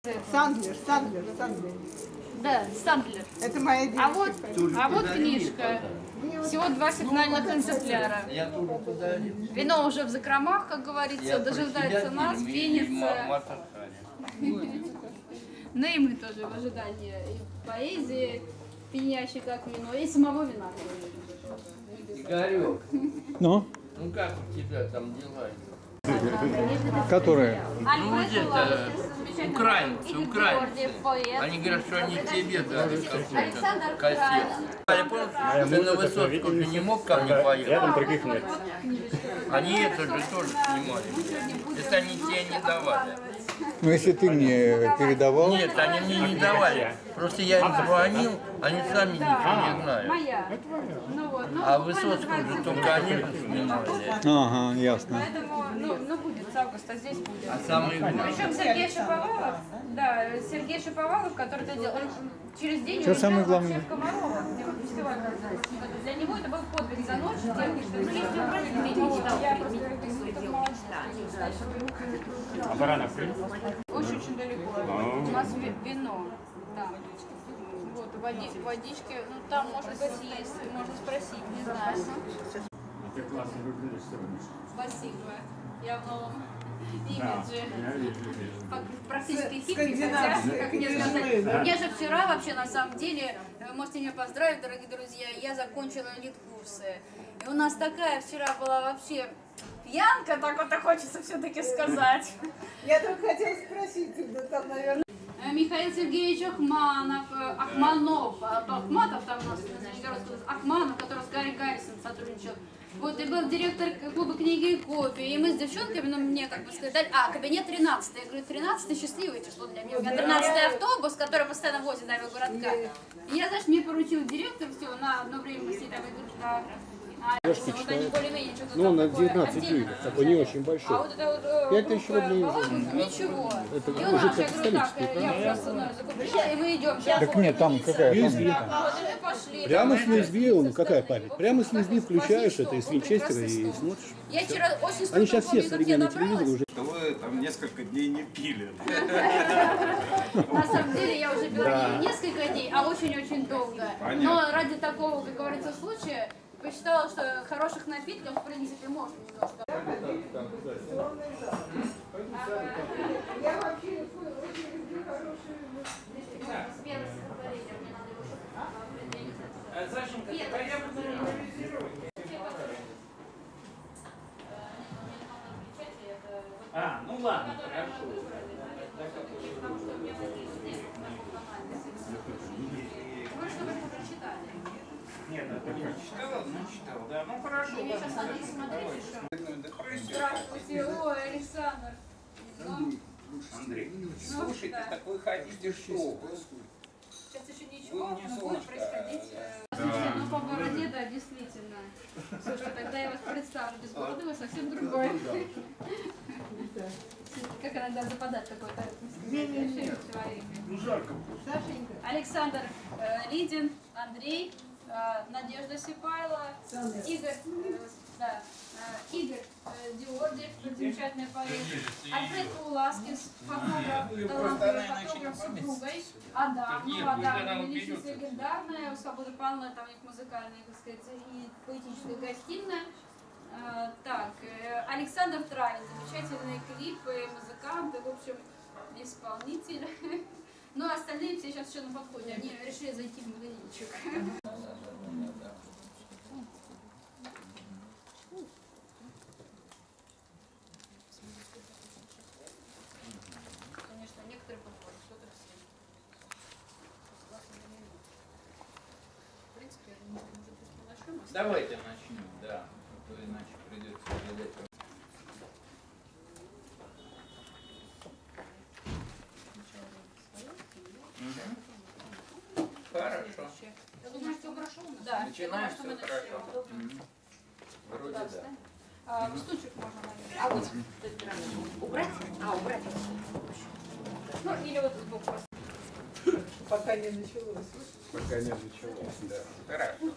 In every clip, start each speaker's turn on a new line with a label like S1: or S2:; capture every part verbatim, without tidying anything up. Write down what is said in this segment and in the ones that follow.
S1: Сандлер, Сандлер, Сандлер.
S2: Да, Сандлер.
S1: Это моя девушка.
S2: А вот, а вот книжка. Всего два сигнальных экземпляра. Вино уже в закромах, как говорится, дожидается нас, пенится. Ну и мы тоже в ожидании и поэзии, пьянящей как вино, и самого вина.
S3: Игорек,
S4: Ну?
S3: ну как у тебя там дела?
S4: Которые?
S3: Люди-то украинцы, украинцы. Они говорят, что они тебе дали какую-то кассету. Я помню, ты на Высоцкую же не мог ко мне поехать?
S4: Рядом других нет.
S3: Они это же тоже снимали. Это они тебе не давали.
S4: Ну, если ты мне передавал...
S3: Нет, они мне не давали. Просто я им звонил, они сами ничего не знают.
S2: Моя. Ну вот, ну,
S3: А
S2: буквально
S3: Высоцкую
S2: два
S3: же только они же снимали.
S4: Ага, ясно.
S2: Поэтому, ну, ну будет с августа, здесь будет.
S3: А самый
S2: Причем Сергей Шаповалов, да, Сергей Шаповалов, который это делал, он через день
S4: Что
S2: уезжал
S4: самое главное?
S2: вообще в Комарово, где вот фестиваль называется. Для него это был подвиг за ночь, делать, что ну, если убрать, то не читал. Я
S5: А баранов?
S2: Очень-очень далеко. У нас ви- вино. Там. Вот, води, водички, ну там, может быть, есть, можно спросить, не знаю.
S5: Ты классно выглядишь сегодня.
S2: Спасибо. Я в новом
S5: Да,
S2: имидже.
S5: я вижу, вижу.
S2: Пак- Практически хиппи,
S1: Скандинавские
S2: хотя, как мне
S1: режимы,
S2: сказать.
S1: да.
S2: Я же вчера вообще, на самом деле, вы можете меня поздравить, дорогие друзья, я закончила элит-курсы. И у нас такая вчера была вообще пьянка, так вот и хочется все-таки сказать.
S1: Я только хотела спросить, когда там, наверное...
S2: Э, Михаил Сергеевич Ахманов, э, Ахманов, а то Ахматов там у нас, Нижегородский, Ахманов, который с Гарри Гаррисом сотрудничал. Вот, и был директор клуба книги и кофе. И мы с девчонками, ну, мне как бы сказали, а, кабинет тринадцатый. Я говорю, тринадцатый счастливое число для меня. У меня тринадцатый автобус, который постоянно возит до городка. И я, знаешь, мне поручил директор все, на одно время мы с ней там идут на... А, вот они более-менее что-то
S6: Ну,
S2: там
S6: на
S2: такое
S6: девятнадцать
S2: отдельное.
S6: дюймов, такой не очень
S2: А
S6: большой.
S2: вот это вот э,
S6: Пять тысяч
S2: группа
S6: рублей уже.
S2: Володин, ничего.
S6: Это
S2: И
S6: уже
S2: у нас, я
S6: как
S2: говорю, так,
S6: столичный,
S2: я уже остановлюсь, закупила, и мы идем. Сейчас
S4: Так нет, там какая
S6: ю эс би.
S4: там?
S2: вот, и мы пошли.
S6: Прямо
S2: Там
S6: с ю эс би, он какая память?
S2: В общем,
S6: Прямо с ю эс би
S2: такой
S6: включаешь
S2: классический
S6: это из
S2: стол, он
S6: винчестера
S2: прекрасный
S6: и
S2: стол.
S6: смотришь.
S2: Я вчера очень
S6: Они
S2: столько
S6: сейчас все
S2: помню, как я
S6: современные телевизоры
S2: набралась.
S6: уже.
S7: Что вы там несколько дней не пили.
S2: На самом деле я уже пила не несколько дней, а очень-очень долго. Но ради такого, как говорится, случая, посчитала, что хороших напитков, в принципе, можно немножко.
S1: Я вообще очень люблю хорошие...
S2: Сашенька, ты пойдем
S5: А, ну ладно, хорошо.
S2: Вы что вы уже читали?
S5: Нет, это не читала, ну читал. Да, ну хорошо.
S2: Я сейчас Андрей смотреть еще. Здравствуйте, ой, Александр. Ну,
S7: Андрей,
S2: ну,
S7: слушай,
S2: да.
S7: ты такой ходите, что?
S2: Сейчас еще ничего,
S7: Вы мне
S2: но будет
S7: солнышко,
S2: происходить. э, Слушайте, ну по бороде, да, действительно. Слушайте, тогда я вас представлю. Без бороды вы совсем другой. Как иногда западать какой-то человек.
S5: Ну жарко.
S1: Сашенька,
S2: Александр э, Лидин, Андрей, э, Надежда Сипайло, Игорь, э, да, э, Игорь э, Диордиев, замечательный поэт, Альфред Пауласкис, фотограф, талантливый фотограф с супругой, Адам, ну Адам, личность легендарная, у Свободы Павловны, там у них музыкальная, так сказать, и поэтическая гостиная. Э, Так, э, Александр Травин, замечательные клипы, музыканты, в общем, исполнитель. Ну, а остальные все сейчас еще на подходе. Они решили зайти в магазинчик. Конечно, некоторые подходят, кто-то все. В принципе, я думаю, что может быть начнем.
S3: Давайте начнем, да. А то иначе придется глядеть. Хорошо.
S2: Я думаю, что хорошо у нас. Да,
S3: Начинаем,
S2: я думаю,
S3: все
S2: что мы начнем.
S3: хорошо. Мгм. Вроде
S2: Да,
S3: да.
S2: встань. А, стульчик можно, наверное. А вот убрать? А, убрать. Ну, или вот сбоку.
S1: пока не началось.
S6: Пока не началось, да.
S3: Хорошо.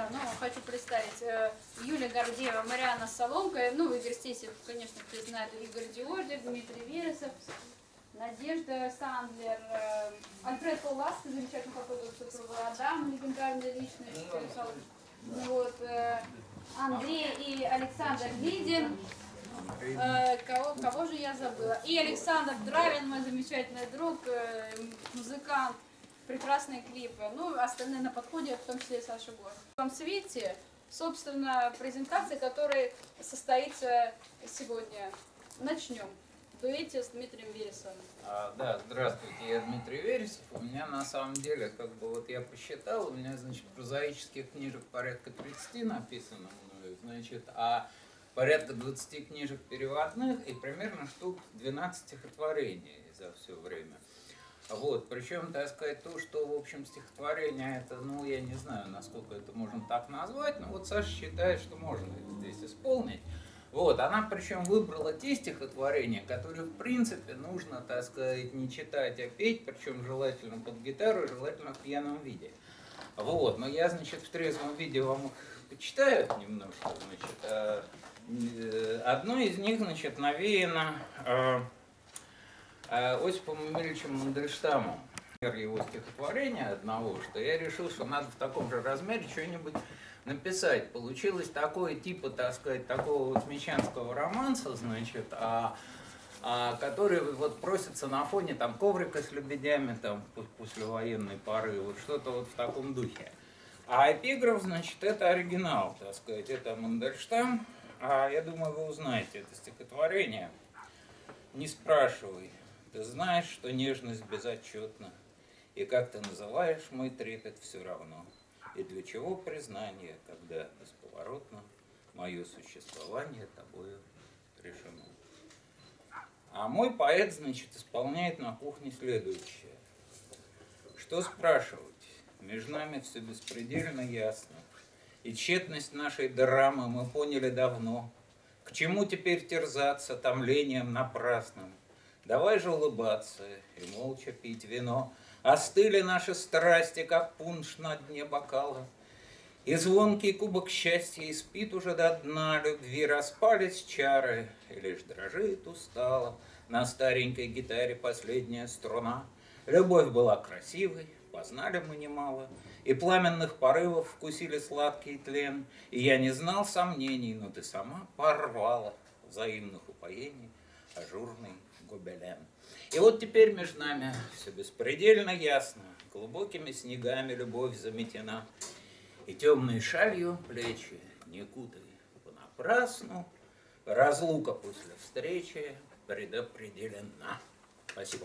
S2: Да, ну, хочу представить э, Юлия Гордеева, Марианна Соломка, ну, Игорь Стесев, конечно, все знают, Игорь Диордик, Дмитрий Вересов, Надежда Сандлер, э, Альфред Пауласки, замечательный фотограф, супруга Адам, легендарная личность, вот, э, Андрей и Александр Лидин. Э, кого, кого же я забыла? И Александр Дравин, мой замечательный друг, э, музыкант, прекрасные клипы. Ну, остальные на подходе, в том числе и Саша Гор. В том свете, собственно, презентация, которая состоится сегодня. Начнем. В дуэте с Дмитрием Вересовым.
S8: А, да, здравствуйте, я Дмитрий Вересов. У меня на самом деле, как бы вот я посчитал, у меня, значит, прозаических книжек порядка тридцати написано мною, значит, а порядка двадцати книжек переводных и примерно штук двенадцать стихотворений за все время. Вот, причем, так сказать, то, что, в общем, стихотворение, это, ну, я не знаю, насколько это можно так назвать, но вот Саша считает, что можно это здесь исполнить. Вот, она причем выбрала те стихотворения, которые, в принципе, нужно, так сказать, не читать, а петь, причем желательно под гитару, желательно в пьяном виде. Вот, но я, значит, в трезвом виде вам их почитаю немножко, значит. Одно из них, значит, навеяно Осипом Емельевичем Мандельштамом. Его стихотворения одного, что я решил, что надо в таком же размере что-нибудь написать. Получилось такое типа, так сказать, такого вот мещанского романса, значит, а, а, который вот просится на фоне там коврика с лебедями, там послевоенной поры, вот что-то вот в таком духе. А эпиграф, значит, это оригинал, так сказать, это Мандельштам. А я думаю, вы узнаете это стихотворение. Не спрашивай, ты знаешь, что нежность безотчетна, и как ты называешь мой трепет все равно. И для чего признание, когда бесповоротно мое существование тобою решено. А мой поэт, значит, исполняет на кухне следующее. Что спрашивать? Между нами все беспредельно ясно. И тщетность нашей драмы мы поняли давно. К чему теперь терзаться томлением напрасным? Давай же улыбаться и молча пить вино. Остыли наши страсти, как пунш на дне бокала. И звонкий кубок счастья испит уже до дна любви. Распались чары, и лишь дрожит устало на старенькой гитаре последняя струна. Любовь была красивой, познали мы немало, и пламенных порывов вкусили сладкий тлен. И я не знал сомнений, но ты сама порвала взаимных упоений ажурный гобелен. И вот теперь между нами все беспредельно ясно, глубокими снегами любовь заметена, и темной шалью плечи не кутай понапрасну, разлука после встречи предопределена. Спасибо.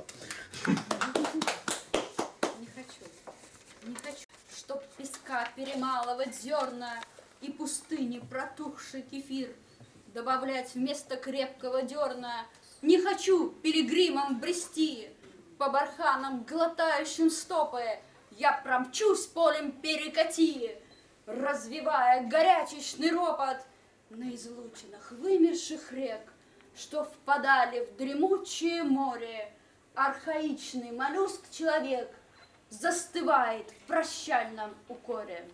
S2: Не хочу, не хочу, чтоб песка перемалывать зерна и пустыни протухший кефир добавлять вместо крепкого дерна. Не хочу пилигримом брести по барханам, глотающим стопы. Я промчусь полем перекати, развивая горячечный ропот на излучинах вымерших рек, что впадали в дремучее море. Архаичный моллюск-человек застывает в прощальном укоре.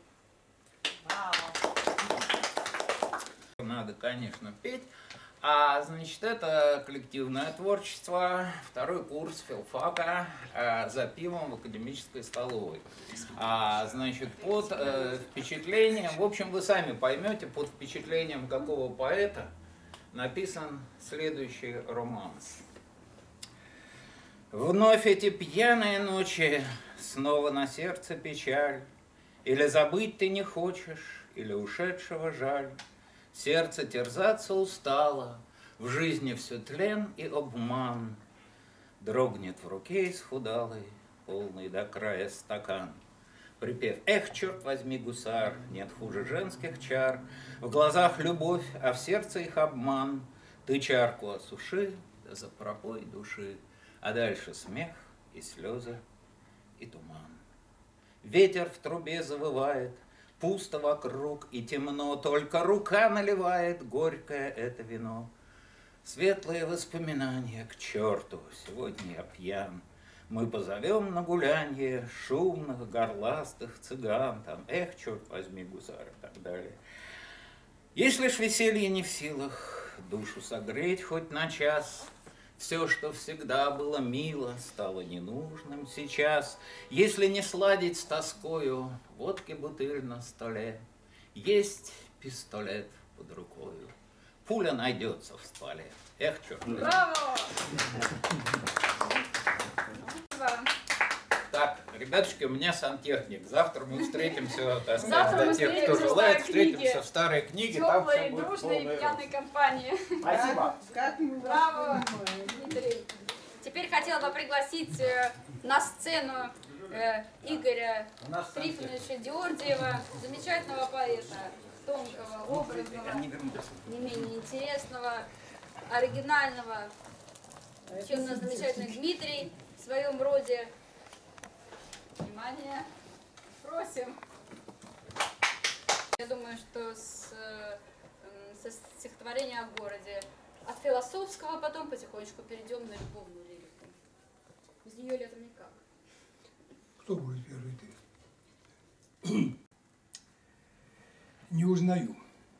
S8: Надо, конечно, петь. А, значит, это коллективное творчество, второй курс филфака а, за пивом в академической столовой. А, значит, под э, впечатлением, в общем, вы сами поймете, под впечатлением какого поэта написан следующий романс. Вновь эти пьяные ночи, снова на сердце печаль, или забыть ты не хочешь, или ушедшего жаль. Сердце терзаться устало, в жизни все тлен и обман. Дрогнет в руке исхудалый, полный до края стакан. Припев: эх, черт возьми, гусар, нет хуже женских чар. В глазах любовь, а в сердце их обман. Ты чарку осуши, да за пропой души, а дальше смех и слезы и туман. Ветер в трубе завывает, пусто вокруг и темно, только рука наливает горькое это вино. Светлые воспоминания к черту, сегодня я пьян. Мы позовем на гулянье шумных, горластых цыган, там, эх, черт возьми, гусар и так далее. Если ж веселье не в силах душу согреть хоть на час, все, что всегда было мило, стало ненужным сейчас. Если не сладить с тоскою водки бутыль на столе, есть пистолет под рукою, пуля найдется в стволе. Эх, черт.
S2: Браво!
S8: Так, ребятушки, у меня сантехник. Завтра мы встретимся, так сказать,
S2: Завтра мы
S8: для тех, кто
S2: встретимся в
S8: желает,
S2: старой книге.
S8: встретимся в старой книге. Там
S2: Теплой,
S8: всё будет
S2: дружной,
S8: полный
S2: пьяной компании.
S5: Спасибо.
S1: Как мы вас
S2: Браво!
S1: понимаем.
S2: Дмитрий. Теперь хотела бы пригласить э, на сцену э, Игоря Трифоновича Диордиева, замечательного поэта, тонкого, образного, не менее интересного, оригинального, чем наш замечательный Дмитрий в своем роде. Внимание, просим. Я думаю, что с, э, со стихотворения о городе от философского потом потихонечку перейдем на любовную лирику. Без нее летом никак.
S9: Кто будет первый? Ты? Не узнаю.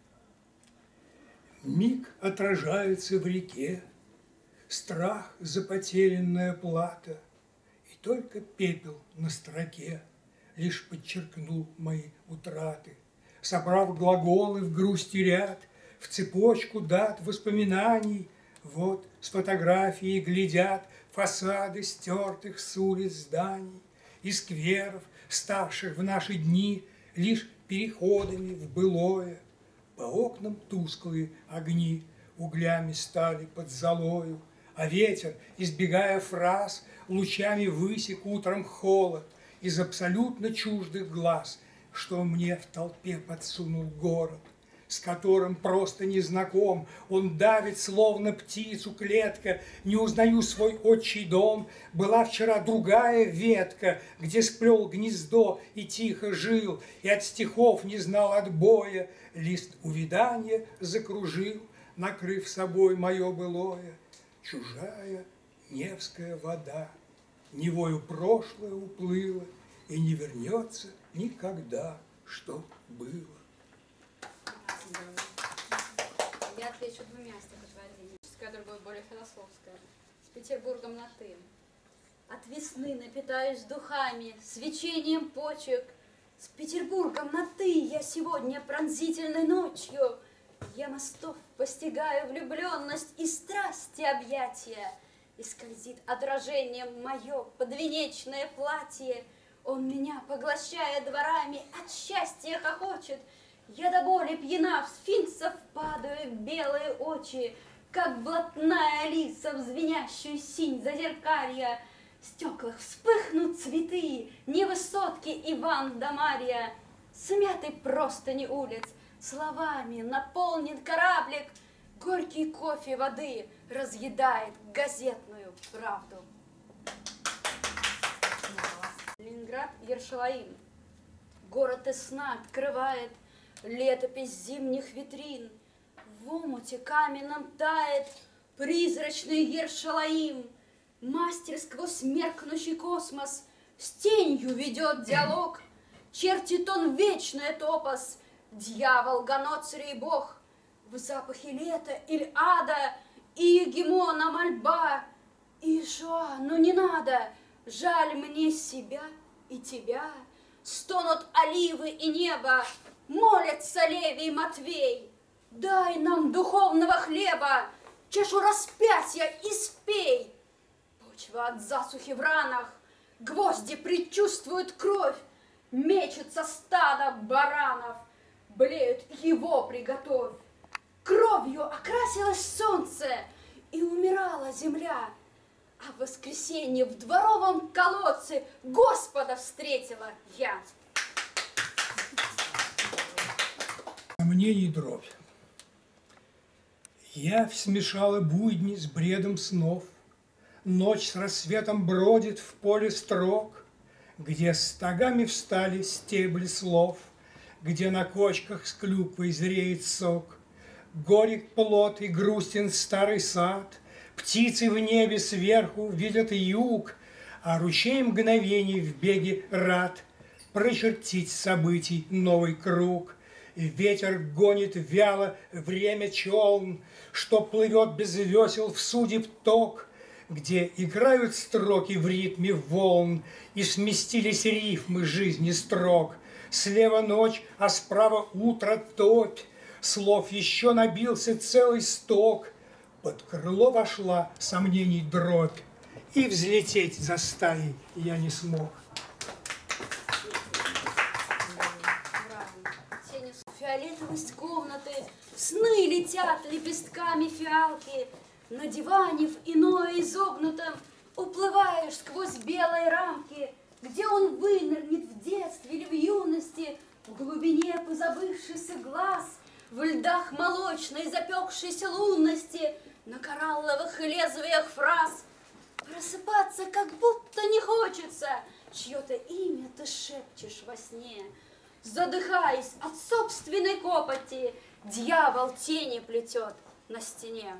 S9: Миг отражается в реке, страх за потерянная плата, и только пепел на строке лишь подчеркнул мои утраты. Собрав глаголы в грусти ряд, в цепочку дат воспоминаний, вот с фотографии глядят фасады стертых с улиц зданий и скверов, ставших в наши дни лишь переходами в былое. По окнам тусклые огни углями стали под золою, а ветер, избегая фраз, лучами высек утром холод из абсолютно чуждых глаз, что мне в толпе подсунул город, с которым просто не знаком. Он давит, словно птицу клетка. Не узнаю свой отчий дом. Была вчера другая ветка, где сплел гнездо и тихо жил, и от стихов не знал отбоя. Лист увядания закружил, накрыв собой мое былое. Чужая Невская вода Невою прошлое уплыло и не вернется никогда, что было.
S2: Я отвечу двумя стихотворениями, другое более философское. С Петербургом на «ты». От весны напитаюсь духами, свечением почек. С Петербургом на «ты» я сегодня пронзительной ночью. Я мостов постигаю влюбленность и страсти объятия. И скользит отражением мое подвенечное платье. Он меня, поглощая дворами, от счастья хохочет. Я до боли пьяна, в сфинксов падаю в белые очи, как блатная лиса в звенящую синь зазеркалья. В стеклах вспыхнут цветы, не высотки Иван да Марья. Смятый простыни улиц, словами наполнен кораблик. Горький кофе воды разъедает газетную правду. Ленинград, Ершалаим. Город из сна открывает летопись зимних витрин. В омуте каменном тает призрачный Ершалаим. Мастер сквозь меркнущий космос с тенью ведет диалог. Чертит он вечный топос, дьявол, ганоцерий бог. В запахе лета или ада и гемона мольба. И Жоа, ну не надо, жаль мне себя и тебя. Стонут оливы и небо, молятся Левий и Матвей. Дай нам духовного хлеба, чашу распятия и спей. Почва от засухи в ранах, гвозди предчувствуют кровь. Мечется стадо баранов, блеют его приготовь. Кровью окрасилось солнце, и умирала земля. А в воскресенье в дворовом колодце Господа встретила я.
S9: А мне не дробь. Явь смешала будни с бредом снов. Ночь с рассветом бродит в поле строк, где стогами встали стебли слов, где на кочках с клюквой зреет сок. Горек плод и грустен старый сад, птицы в небе сверху видят юг, А ручей мгновений в беге рад прочертить событий новый круг. И ветер гонит вяло время челн, что плывет без весел в судеб ток, где играют строки в ритме волн, и сместились рифмы жизни строк. Слева ночь, а справа утро топь, слов еще набился целый сток. Под крыло вошла сомнений дробь, и взлететь за стаей я не смог.
S10: Фиолетовость комнаты, сны летят лепестками фиалки. На диване в иное изогнутом уплываешь сквозь белые рамки, где он вынырнет в детстве или в юности, в глубине позабывшийся глаз, в льдах молочной запекшейся лунности, на коралловых лезвиях фраз. Просыпаться как будто не хочется, чье-то имя ты шепчешь во сне. Задыхаясь от собственной копоти, дьявол тени плетет на стене.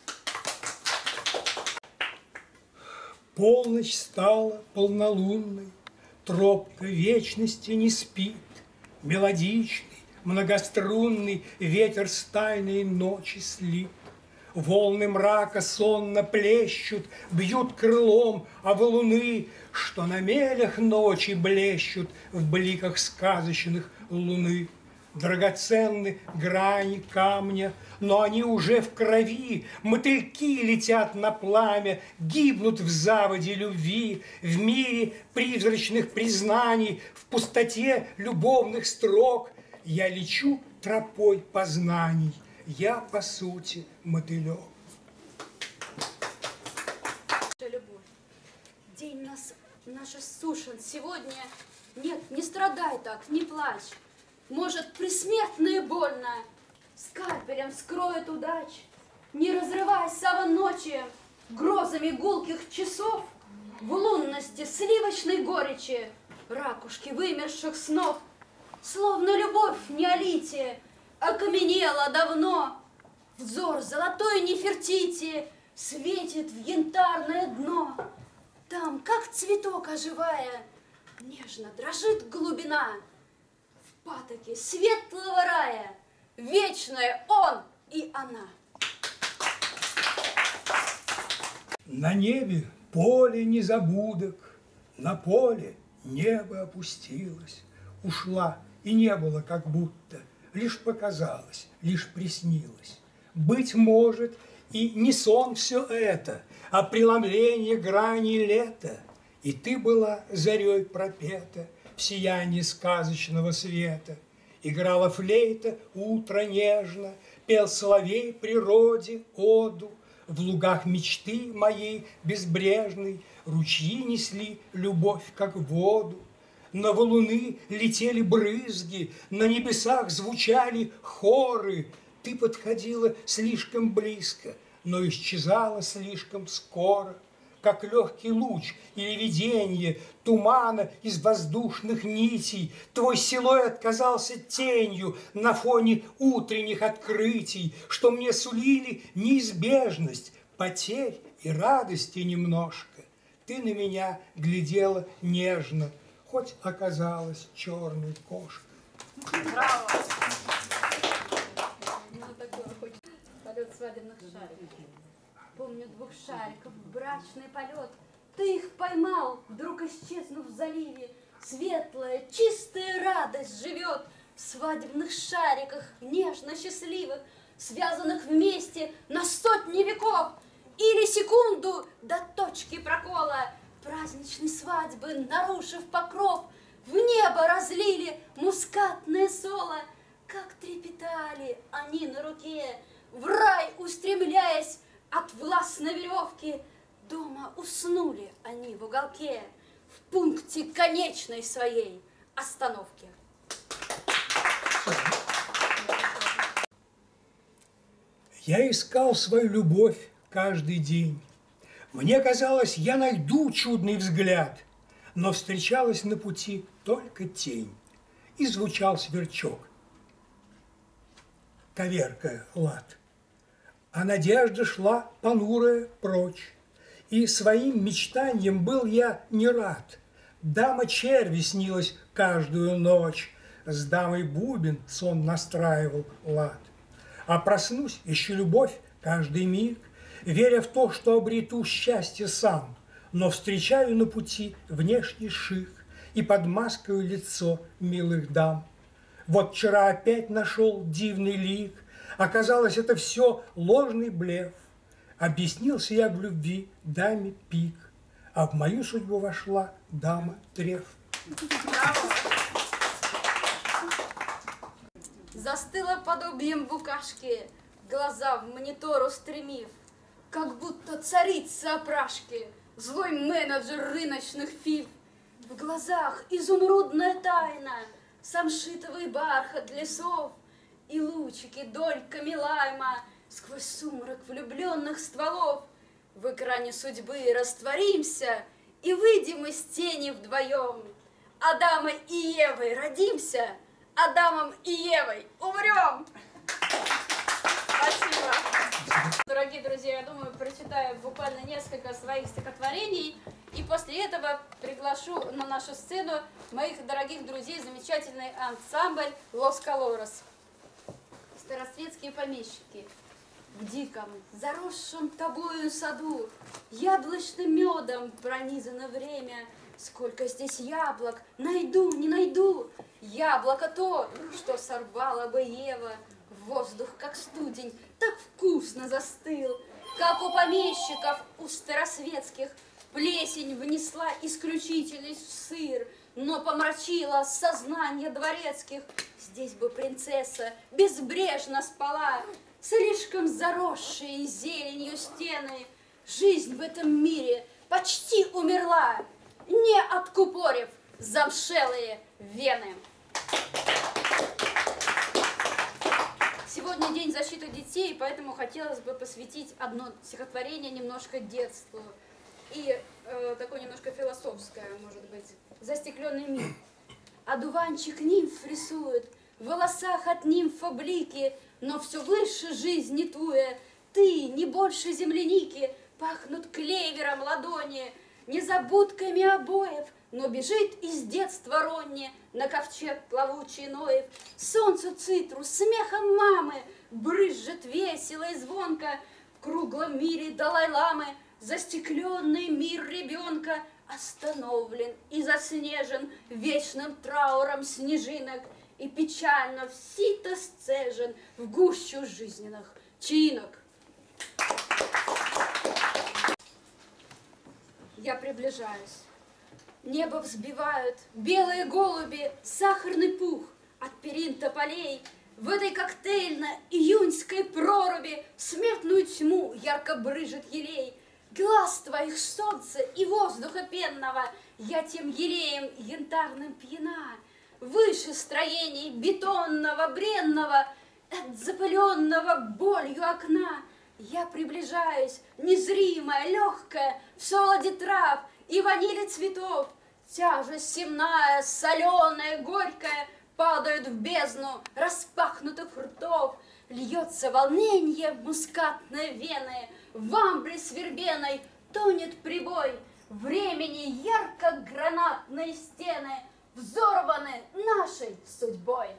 S9: Полночь стала полнолунной, тропка вечности не спит. Мелодичный, многострунный ветер с тайной ночи слит. Волны мрака сонно плещут, бьют крылом о валуны, что на мелях ночи блещут в бликах сказочных луны. Драгоценны грани камня, но они уже в крови. Мотыльки летят на пламя, гибнут в заводе любви, в мире призрачных признаний, в пустоте любовных строк. Я лечу тропой познаний, я, по сути, мотылек.
S10: Любовь, день нас, наш сушен сегодня. Нет, не страдай так, не плачь. Может, присмертно и больно скальпелем скроет удач. Не разрывай саван ночи грозами гулких часов, в лунности сливочной горечи ракушки вымерших снов. Словно любовь в неолите окаменела давно, взор золотой Нефертити светит в янтарное дно. Там, как цветок оживая, нежно дрожит глубина. В патоке светлого рая вечное он и она.
S9: На небе поле незабудок, на поле небо опустилось, ушла, и не было как будто, лишь показалось, лишь приснилось. Быть может, и не сон все это, а преломление грани лета, и ты была зарей пропета в сиянии сказочного света. Играла флейта утро нежно, пел соловей природе оду, в лугах мечты моей безбрежной ручьи несли любовь, как воду. На валуны летели брызги, на небесах звучали хоры. Ты подходила слишком близко, но исчезала слишком скоро, как легкий луч или виденье тумана из воздушных нитей. Твой силуэт казался тенью на фоне утренних открытий, что мне сулили неизбежность потерь и радости немножко. Ты на меня глядела нежно, хоть оказалась черной кошкой.
S2: Браво! Ну, такое хоть полет свадебных шариков. Помню двух шариков, брачный полет. Ты их поймал, вдруг исчезнув в заливе. Светлая, чистая радость живет в свадебных шариках, нежно счастливых, связанных вместе на сотни веков. Или секунду до точки прокола праздничной свадьбы, нарушив покров, в небо разлили мускатное соло. Как трепетали они на руке, в рай устремляясь от властной веревки. Дома уснули они в уголке, в пункте конечной своей остановки.
S9: Я искал свою любовь каждый день. Мне казалось, я найду чудный взгляд, но встречалась на пути только тень, и звучал сверчок, коверкая лад. А надежда шла понурая прочь, И своим мечтанием был я не рад. Дама черви снилась каждую ночь, с дамой бубен сон настраивал лад. А проснусь, ищу любовь каждый миг, веря в то, что обрету счастье сам, но встречаю на пути внешний шик и под маской лицо милых дам. Вот вчера опять нашел дивный лик, оказалось, это все ложный блеф. Объяснился я в любви даме пик, а в мою судьбу вошла дама треф.
S10: Застыла подобием букашки, глаза в монитор устремив, как будто царица опрашки, злой менеджер рыночных фиф. В глазах изумрудная тайна, самшитовый бархат лесов и лучики дольками лайма сквозь сумрак влюбленных стволов. В экране судьбы растворимся и выйдем из тени вдвоем. Адама и Евой родимся, Адамом и Евой умрем. Спасибо. Дорогие друзья, я думаю, прочитаю буквально несколько своих стихотворений, и после этого приглашу на нашу сцену моих дорогих друзей, замечательный ансамбль «Лос Колорос». Старосветские помещики. В диком, заросшем тобою саду яблочным медом пронизано время. Сколько здесь яблок, найду, не найду. Яблоко то, что сорвала бы Ева. Воздух, как студень, так вкусно застыл, как у помещиков, у старосветских. Плесень внесла исключительность в сыр, но помрачила сознание дворецких. Здесь бы принцесса безбрежно спала, слишком заросшие зеленью стены. Жизнь в этом мире почти умерла, не откупорив замшелые вены. Сегодня день защиты детей, поэтому хотелось бы посвятить одно стихотворение немножко детству. И э, такое немножко философское, может быть. «Застекленный мир». Одуванчик нимф рисует, в волосах от нимфа блики, но все выше жизни туя. Ты, не больше земляники, пахнут клевером ладони, незабудками обоев, но бежит из детства Ронни на ковчег плавучий Ноев. Солнцу цитрус, смехом мамы брызжет весело и звонко. В круглом мире Далай-ламы застекленный мир ребенка остановлен и заснежен вечным трауром снежинок, и печально в сито сцежен в гущу жизненных чинок. Я приближаюсь. Небо взбивают белые голуби, сахарный пух от перин тополей. В этой коктейльно-июньской проруби в смертную тьму ярко брыжет елей. Глаз твоих солнца и воздуха пенного я тем елеем янтарным пьяна. Выше строений бетонного, бренного, от запыленного болью окна я приближаюсь, незримая, легкая, в солоде трав и ванили цветов. Тяжесть земная, соленая, горькая падает в бездну распахнутых ртов. Льется волненье мускатной вены, в амбре свербеной тонет прибой. Времени ярко-гранатные стены взорваны нашей судьбой.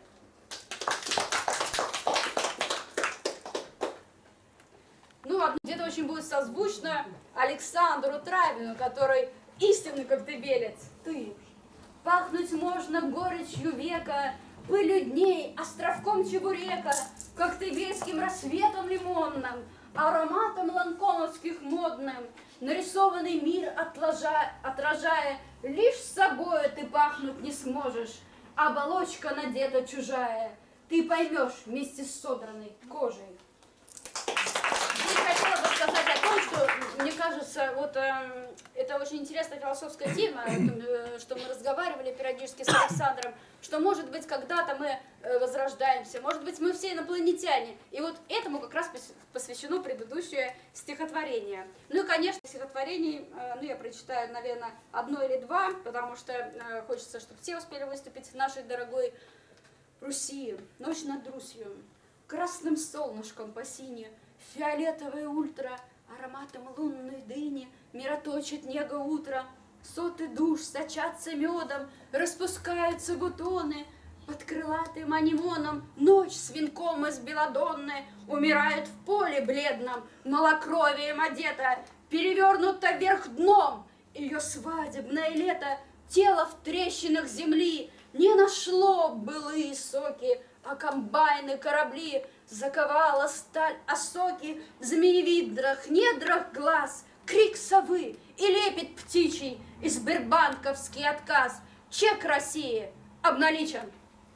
S10: Ну ладно, где-то очень будет созвучно Александру Травину, который истинный коктебелец. Ты. Пахнуть можно горечью века, пылью дней, островком чебурека, коктебельским рассветом лимонным, ароматом ланкомовских модным. Нарисованный мир отложа, отражая, лишь с собой ты пахнуть не сможешь. Оболочка надета чужая, ты поймешь вместе с содранной кожей. Здесь хотела бы сказать о том, что, мне кажется, вот э, это очень интересная философская тема, э, что мы разговаривали периодически с Александром, что, может быть, когда-то мы э, возрождаемся, может быть, мы все инопланетяне. И вот этому как раз посвящено предыдущее стихотворение. Ну и, конечно, стихотворений, э, ну, я прочитаю, наверное, одно или два, потому что э, хочется, чтобы все успели выступить в нашей дорогой Руси. Ночь над Русью, красным солнышком по сине, фиолетовое ультра Ароматом лунной дыни мироточит нега утро. Соты душ сочатся медом, распускаются бутоны. Под крылатым анимоном ночь с венком из белодонны умирает в поле бледном, малокровием одета, перевернута вверх дном. Ее свадебное лето, тело в трещинах земли, не нашло былые соки, а комбайны корабли. Заковала сталь осоки в змеевидрах недрах глаз, крик совы и лепет птичий, и сбербанковский отказ. Чек России обналичен.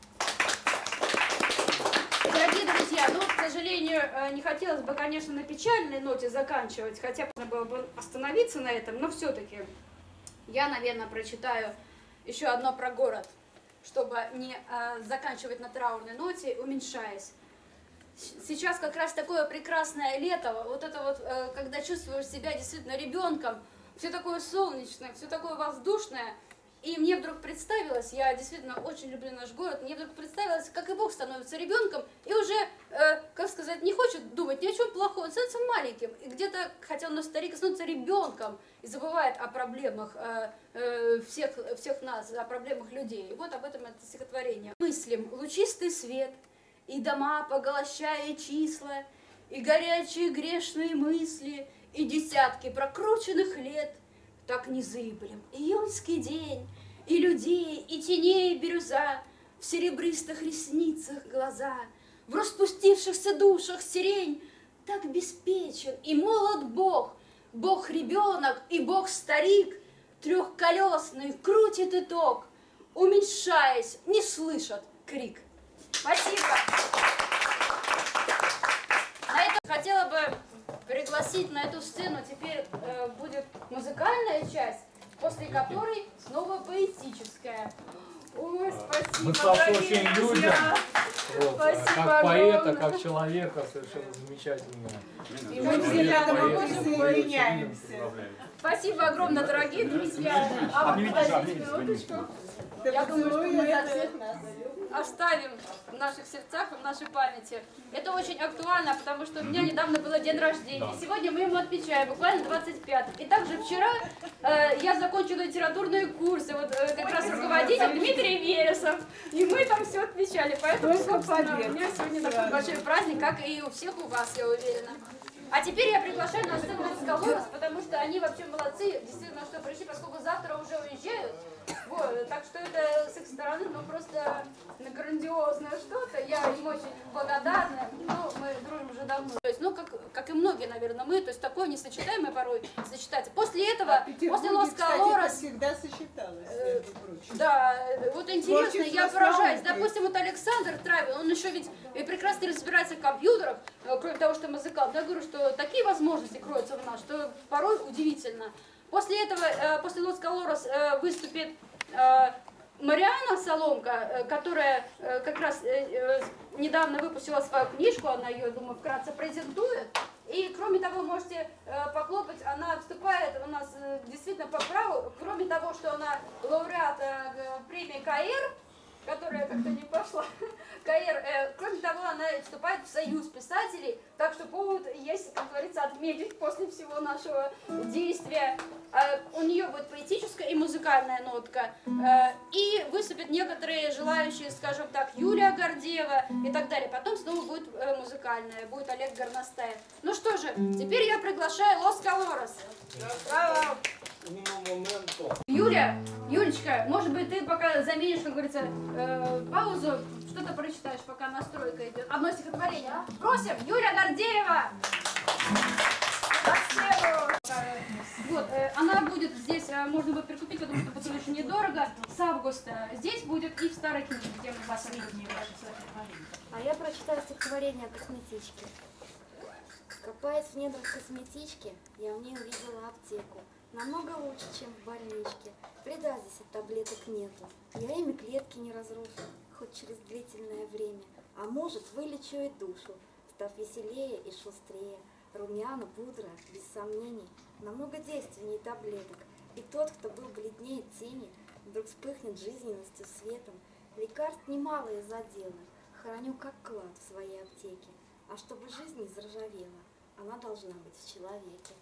S10: Дорогие друзья, ну, к сожалению, не хотелось бы, конечно, на печальной ноте заканчивать, хотя можно было бы остановиться на этом, но все-таки я, наверное, прочитаю еще одно про город, чтобы не э, заканчивать на траурной ноте, уменьшаясь. Сейчас как раз такое прекрасное лето, вот это вот, э, когда чувствуешь себя действительно ребенком, все такое солнечное, все такое воздушное. И мне вдруг представилось, я действительно очень люблю наш город, мне вдруг представилось, как и Бог становится ребенком, и уже, э, как сказать, не хочет думать ни о чем плохом, он становится маленьким. И где-то, хотя он старик, становится ребенком и забывает о проблемах э, э, всех, всех нас, о проблемах людей. И вот об этом это стихотворение. Мыслим лучистый свет, и дома поглощая числа, и горячие грешные мысли, и десятки прокрученных лет. Так незыблем июльский день, и людей, и теней бирюза, в серебристых ресницах глаза, в распустившихся душах сирень. Так беспечен и молод Бог, Бог-ребенок и Бог-старик, трехколесный крутит итог, уменьшаясь, не слышат крик. Спасибо. На этом хотела бы пригласить на эту сцену, теперь э, будет музыкальная часть, после которой снова поэтическая. Ой, спасибо,
S11: Мы вас
S10: дорогие
S11: очень
S10: друзья.
S11: любим. Вот,
S10: Спасибо
S11: как поэта,
S10: огромное.
S11: как человека, совершенно замечательно.
S1: И мы все к этому присоединяемся.
S2: Спасибо огромное, дорогие друзья. А вы подождите минуточку. Я думаю, что мы это оставим в наших сердцах и в нашей памяти. Это очень актуально, потому что у меня недавно был день рождения. Сегодня мы ему отмечаем, буквально двадцать пятого. И также вчера э, я закончила литературные курсы. Вот э, как раз руководитель Дмитрий Вересов. И мы там все отмечали. Поэтому, собственно, у меня сегодня такой большой праздник, как и у всех у вас, я уверена. А теперь я приглашаю на сцену Лос-Колорос, потому что они вообще молодцы, действительно, что пришли, поскольку завтра уже уезжают. Вот, так что это с их стороны, ну, просто грандиозное что-то. Я им очень благодарна. Ну, мы дружим уже давно. То есть, ну, как, как и многие, наверное, мы, то есть такое несочетаемое порой сочетается. После этого, после Лос-Колорос...
S1: всегда сочеталось,
S2: э,
S1: между прочим.
S2: Да, вот интересно,
S1: Творчество
S2: я поражаюсь.
S1: славы.
S2: Допустим, вот Александр Травин, он еще ведь и прекрасно разбирается в компьютерах, кроме того, что музыкант. Я говорю, что такие возможности кроются в нас, что порой удивительно. После этого, э, после Лос-Колорос э, выступит э, Мариана Соломка, э, которая э, как раз э, э, недавно выпустила свою книжку, она ее, думаю, вкратце презентует. И, кроме того, можете э, похлопать, она вступает у нас э, действительно по праву, кроме того, что она лауреат э, премии КАИР, которая как-то не пошла, КАИР, э, кроме того, она вступает в союз писателей, так что повод есть, как говорится, отметить после всего нашего действия. Э, у нее будет поэтическая и музыкальная нотка, э, и выступят некоторые желающие, скажем так, Юлия Гордеева и так далее. Потом снова будет э, музыкальная, будет Олег Горностаев. Ну что же, теперь я приглашаю Лос-Колорос. Браво! Юля, Юлечка, может быть, ты пока заменишь, как говорится, э, паузу, что-то прочитаешь, пока настройка идет. Одно стихотворение. Просим, Юля Гордеева! Вот, э, она будет здесь, э, можно будет прикупить, потому что это очень недорого, с августа. Здесь будет и в старой книге, где мы вас видим, кажется.
S12: А я прочитаю стихотворение о косметичке. Копаясь в недрах косметички, я в ней увидела аптеку. Намного лучше, чем в больничке. Вреда здесь от таблеток нету. Я ими клетки не разрушу, хоть через длительное время. А может, вылечу и душу, став веселее и шустрее. Румяна, пудра, без сомнений, намного действеннее таблеток. И тот, кто был бледнее тени, вдруг вспыхнет жизненностью, светом. Лекарств немало из отдела, храню как клад в своей аптеке. А чтобы жизнь не заржавела, она должна быть в человеке.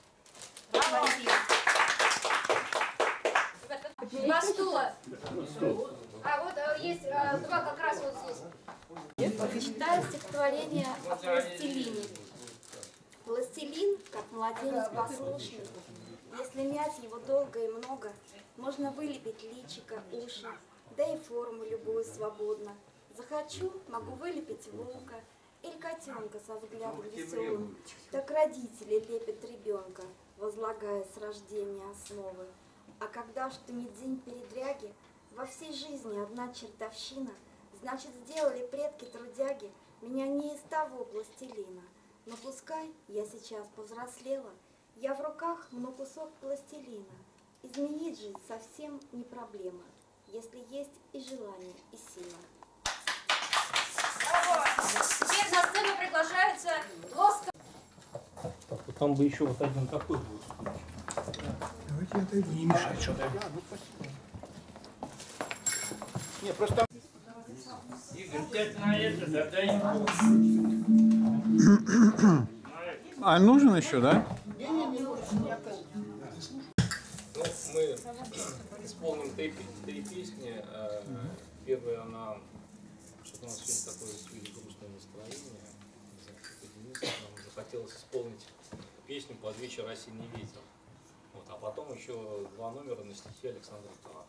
S2: Два стула. А вот э, есть э, два как раз вот здесь.
S12: Читаю стихотворение о пластилине. Пластилин, как младенец послушный. Если мять его долго и много, можно вылепить личико, уши, да и форму любую свободно. Захочу, могу вылепить волка или котенка со взглядом веселым. Так родители лепят ребенка, возлагая с рождения основы. А когда штымит день передряги, во всей жизни одна чертовщина, значит, сделали предки трудяги меня не из того пластилина. Но пускай я сейчас повзрослела, я в руках мну кусок пластилина. Изменить жизнь совсем не проблема, если есть и желание, и сила.
S2: Браво! Теперь на сцену приглашается Лоска.
S11: Так, вот там бы еще вот один такой будет.
S9: Давайте я отойду, не мешать, что-то.
S3: Не, просто там... Игорь, сядь на это, задай ему.
S4: А нужен еще, да?
S11: Ну, мы исполним три, три песни. Первая, она, что у нас сегодня такое сегодня грустное настроение. Нам захотелось исполнить песню «Под вечер осенний ветер». Вот, а потом еще два номера на стихи Александра Тарака.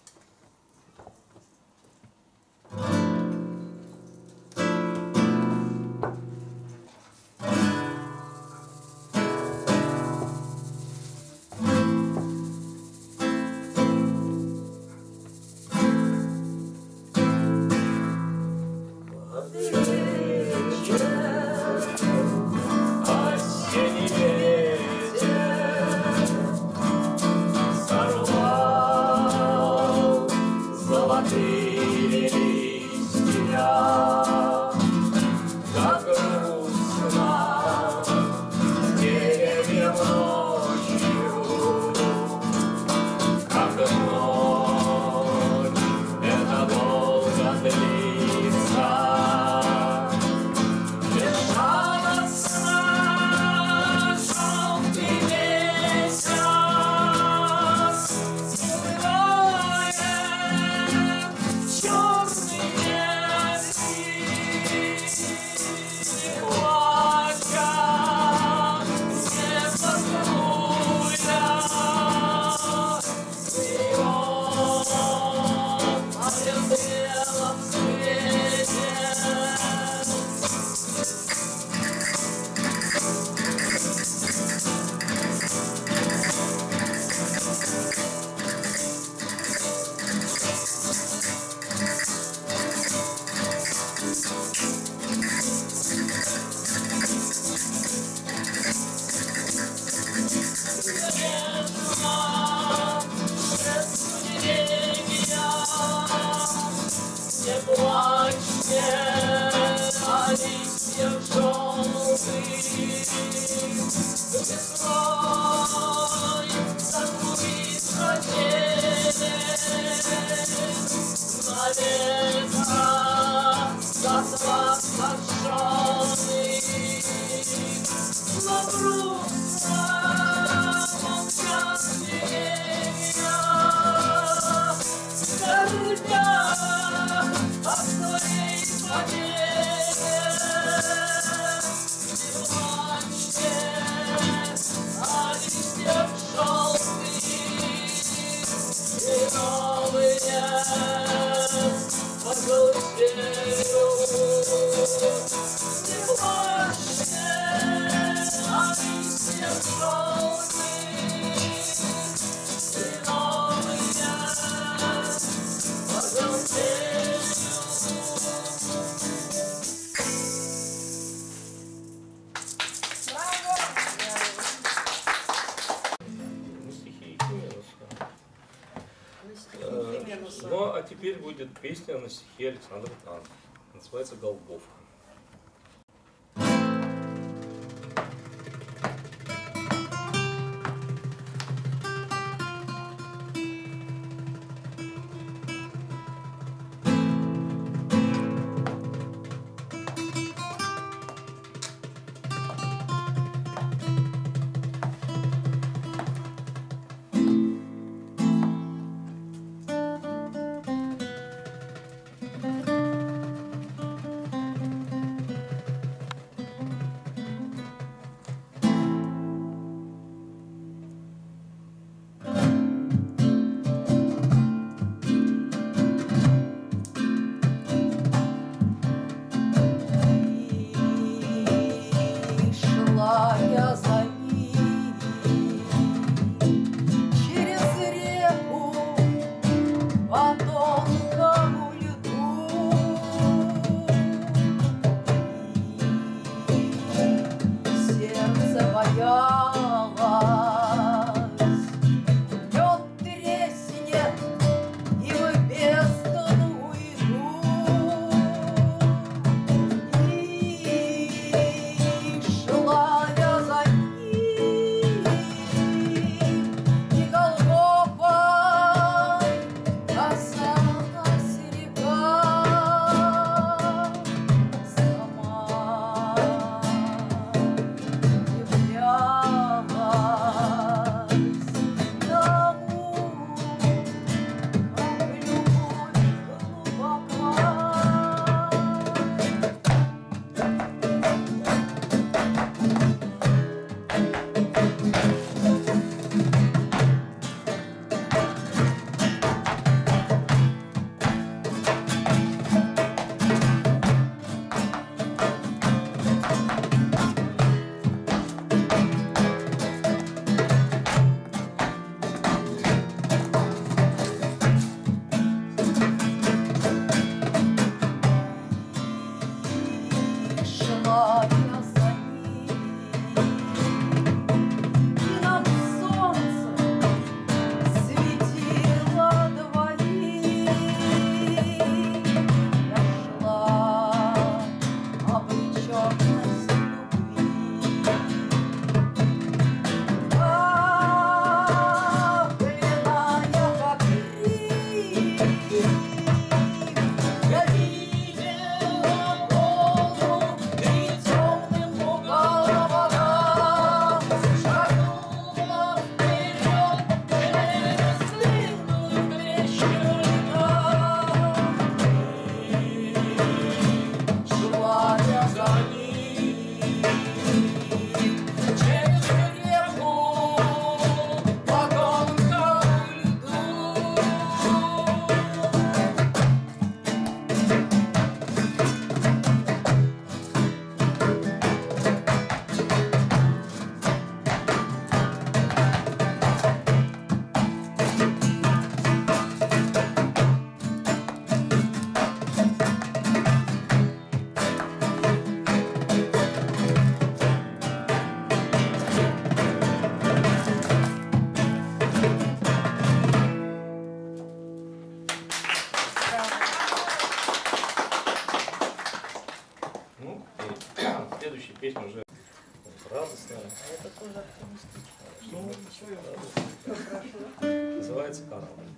S11: Ну, а теперь будет песня на стихи Александра Тарака. Называется «Голгофа».
S1: Это тоже оптимистично.
S11: Называется корабль.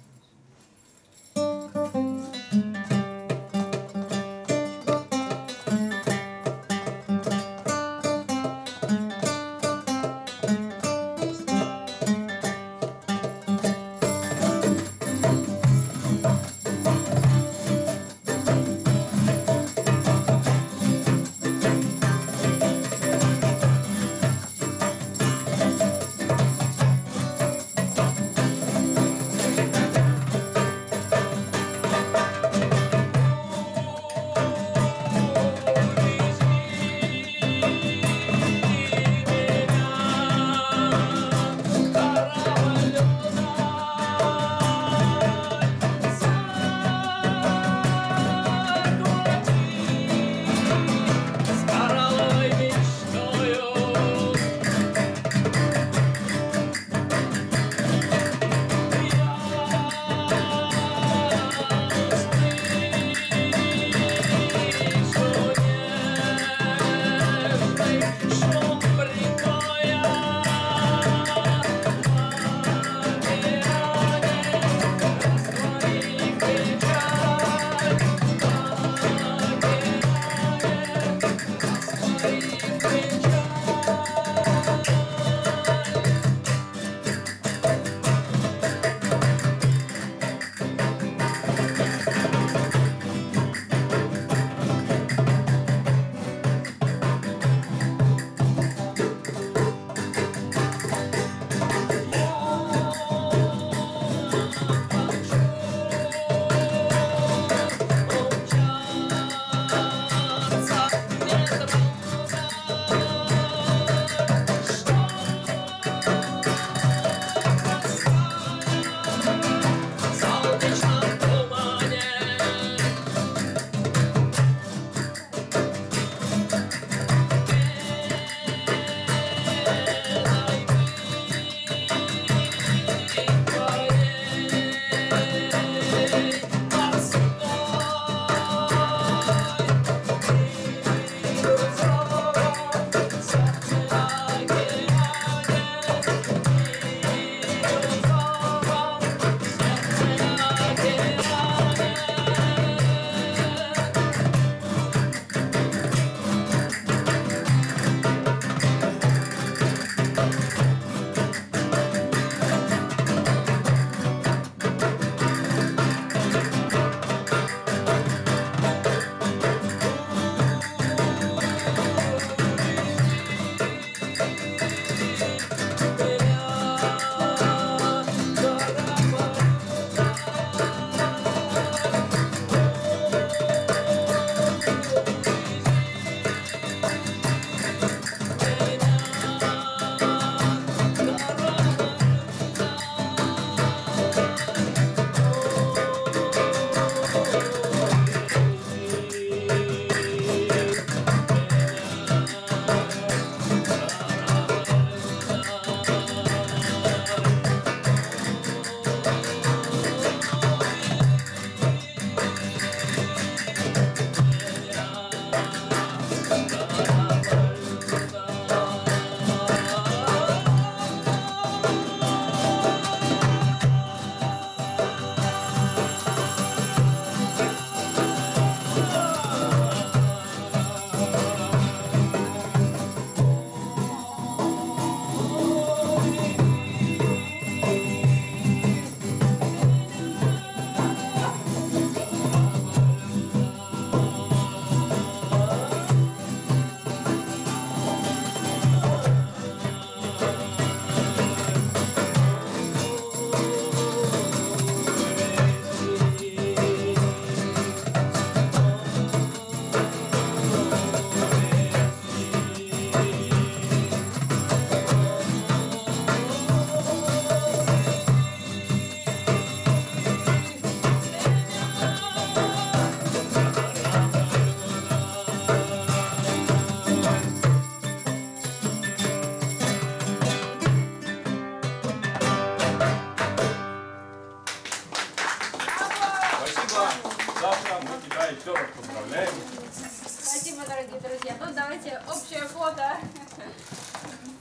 S5: еще раз поздравляем.
S2: Спасибо, дорогие друзья. Ну, давайте общее фото.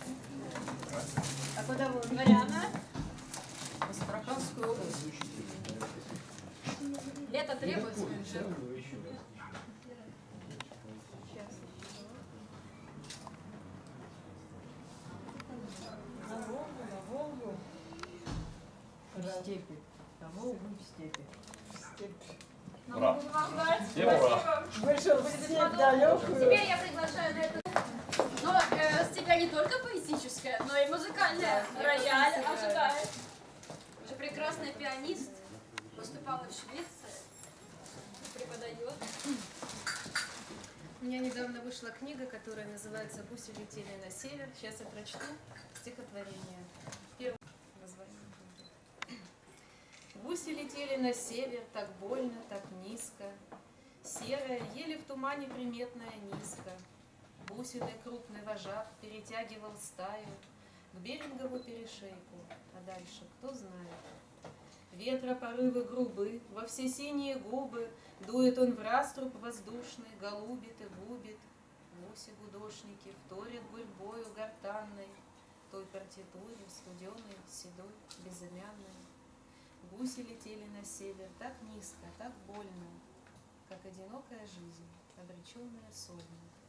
S2: Дворяна. Астраханскую область. Лето требует своих жертв.
S1: На Волгу, на Волгу. В степи. На Волгу в степи.
S2: Ура!
S1: Всем ура! Вышел в степь далекую.
S2: Теперь я приглашаю на эту... Но э, с тебя не только поэтическая, но и музыкальная. Рояль ожидает. Уже прекрасный пианист. Выступала в Швеции. Преподает.
S13: У меня недавно вышла книга, которая называется «Гуси летели на север». Сейчас я прочту стихотворение. Первое название. Гуси летели на север, так больно, так низко. Серая, еле в тумане приметная низко. Бусиный крупный вожак перетягивал стаю к Берингову перешейку, а дальше кто знает. Ветра порывы грубы, во все синие губы дует он в раструб воздушный, голубит и губит. Гуси-гудошники вторят гурьбою гортанной, той партитуре студеной, седой, безымянной. Гуси летели на север так низко, так больно, как одинокая жизнь, обреченная сонно.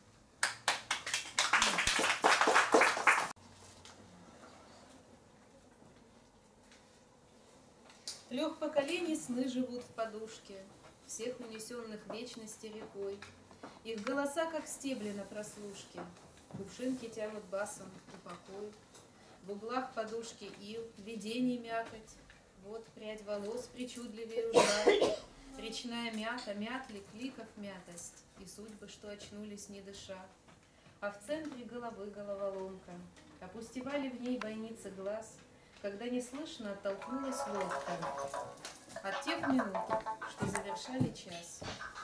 S13: Трех поколений сны живут в подушке, всех унесенных вечности рекой. Их голоса, как стебли на прослушке, кувшинки тянут басом упокой. В углах подушки ил, видений мякоть, вот прядь волос причудливее ужа. Речная мята, мятлик, ликов мятость, и судьбы, что очнулись не дыша. А в центре головы головоломка, опустевали в ней бойницы глаз, когда неслышно оттолкнулась лодка от тех минут, что завершали час.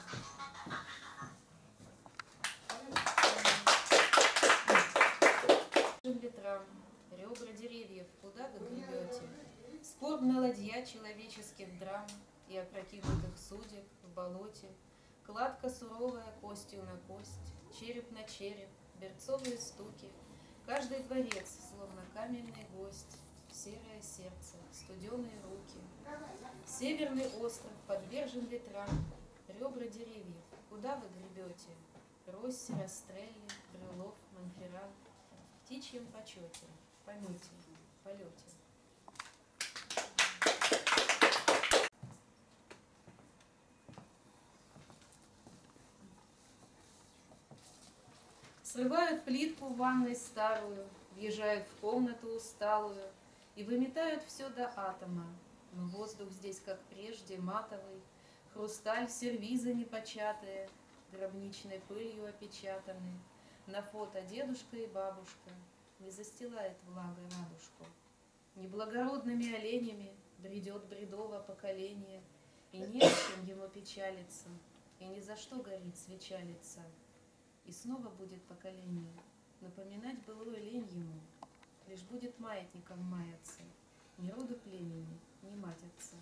S13: Ветрам, ребра деревьев, куда вы гребете? Скорбна ладья человеческих драм и опрокинутых судеб в болоте. Кладка суровая костью на кость, череп на череп, берцовые стуки. Каждый дворец, словно каменный гость. Серое сердце, студеные руки. Северный остров подвержен ветрам, ребра деревьев, куда вы гребете? Росси, Растрелли, Крылов, Монферран, в птичьем почете, помете, полете. Срывают плитку в ванной старую, въезжают в комнату усталую и выметают все до атома. Но воздух здесь, как прежде, матовый, хрусталь, сервизы непочатые, гробничной пылью опечатаны. На фото дедушка и бабушка не застилает влагой радужку. Неблагородными оленями бредет бредово поколение, и не о чем ему печалиться, и ни за что горит свеча лица. И снова будет поколение напоминать былую лень ему, лишь будет маятником маяться, ни роду племени, ни мать отца.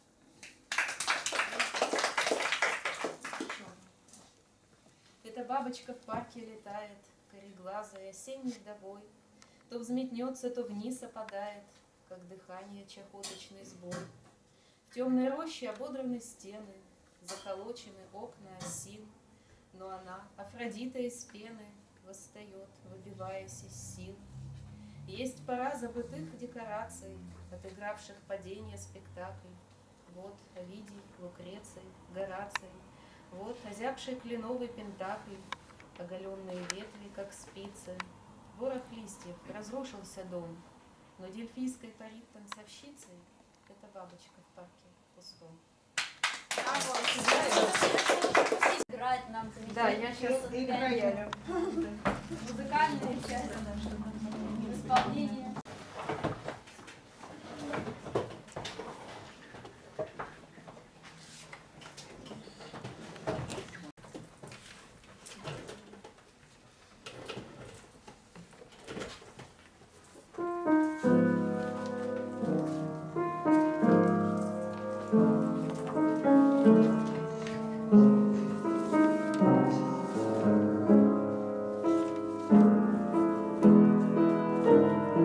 S13: Эта бабочка в парке летает, кореглазая, осенней вдовой, то взметнется, то вниз опадает, как дыхание чахоточный сбой. В темной роще ободраны стены, заколочены окна осин, но она, Афродита из пены, восстает, выбиваясь из сил. Есть пора забытых декораций, отыгравших падение спектаклей. Вот Овидий, Лукреций, Гораций, вот озябший кленовый пентакль, оголенные ветви, как спицы. Ворох листьев, разрушился дом, но дельфийской парит танцовщицей эта бабочка в парке пустом.
S10: Играет нам
S1: Да, я сейчас играю.
S10: Музыкальная часть исполнение.
S14: Thank you.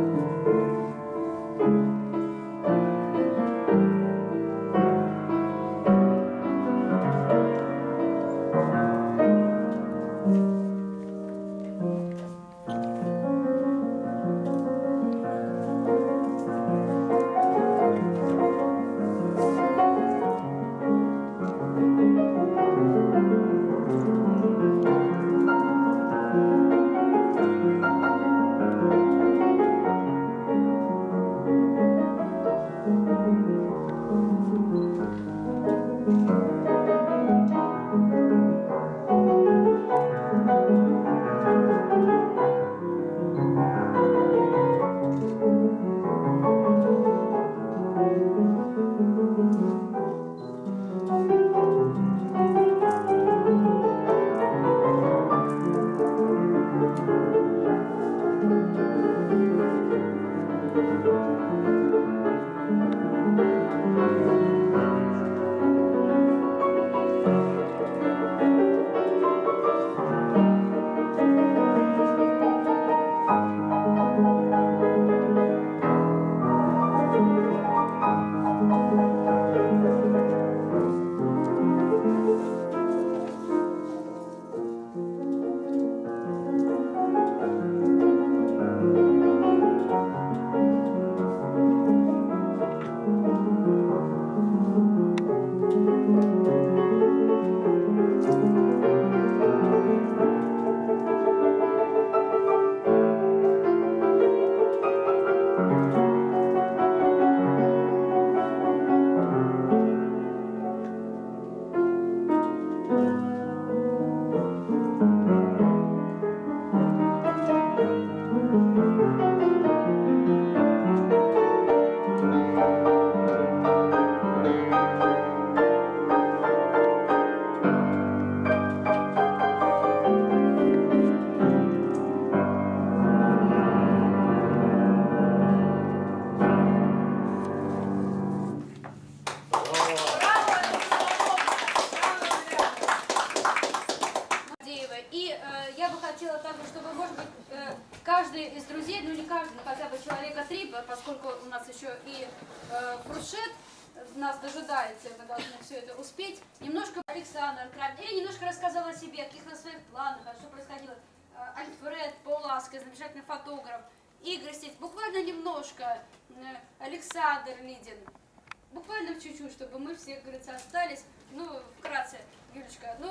S2: поскольку у нас еще и э, фуршет нас дожидается, мы должны все это успеть. Немножко Александр Кравец. Я немножко рассказала о себе, о каких-то своих планах, а что происходило. Альфред Пауласка, замечательный фотограф. Игорь здесь, буквально немножко. Александр Лидин. Буквально чуть-чуть, чтобы мы все, как говорится, остались. Ну, вкратце, Юлечка, ну...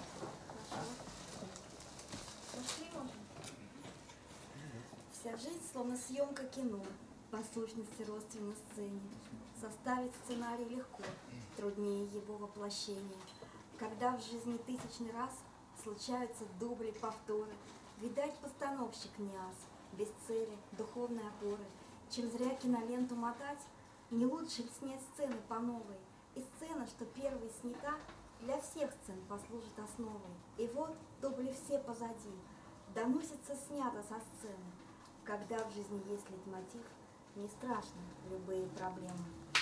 S12: Вся жизнь словно съемка кино, по сущности родственной сцене. Составить сценарий легко, труднее его воплощения. Когда в жизни тысячный раз случаются дубли, повторы, видать, постановщик не ас, без цели, духовной опоры. Чем зря киноленту мотать, не лучше ли снять сцены по новой? И сцена, что первой снята, для всех сцен послужит основой. И вот дубли все позади, доносится снято со сцены. Когда в жизни есть лейтмотив, не страшно любые проблемы.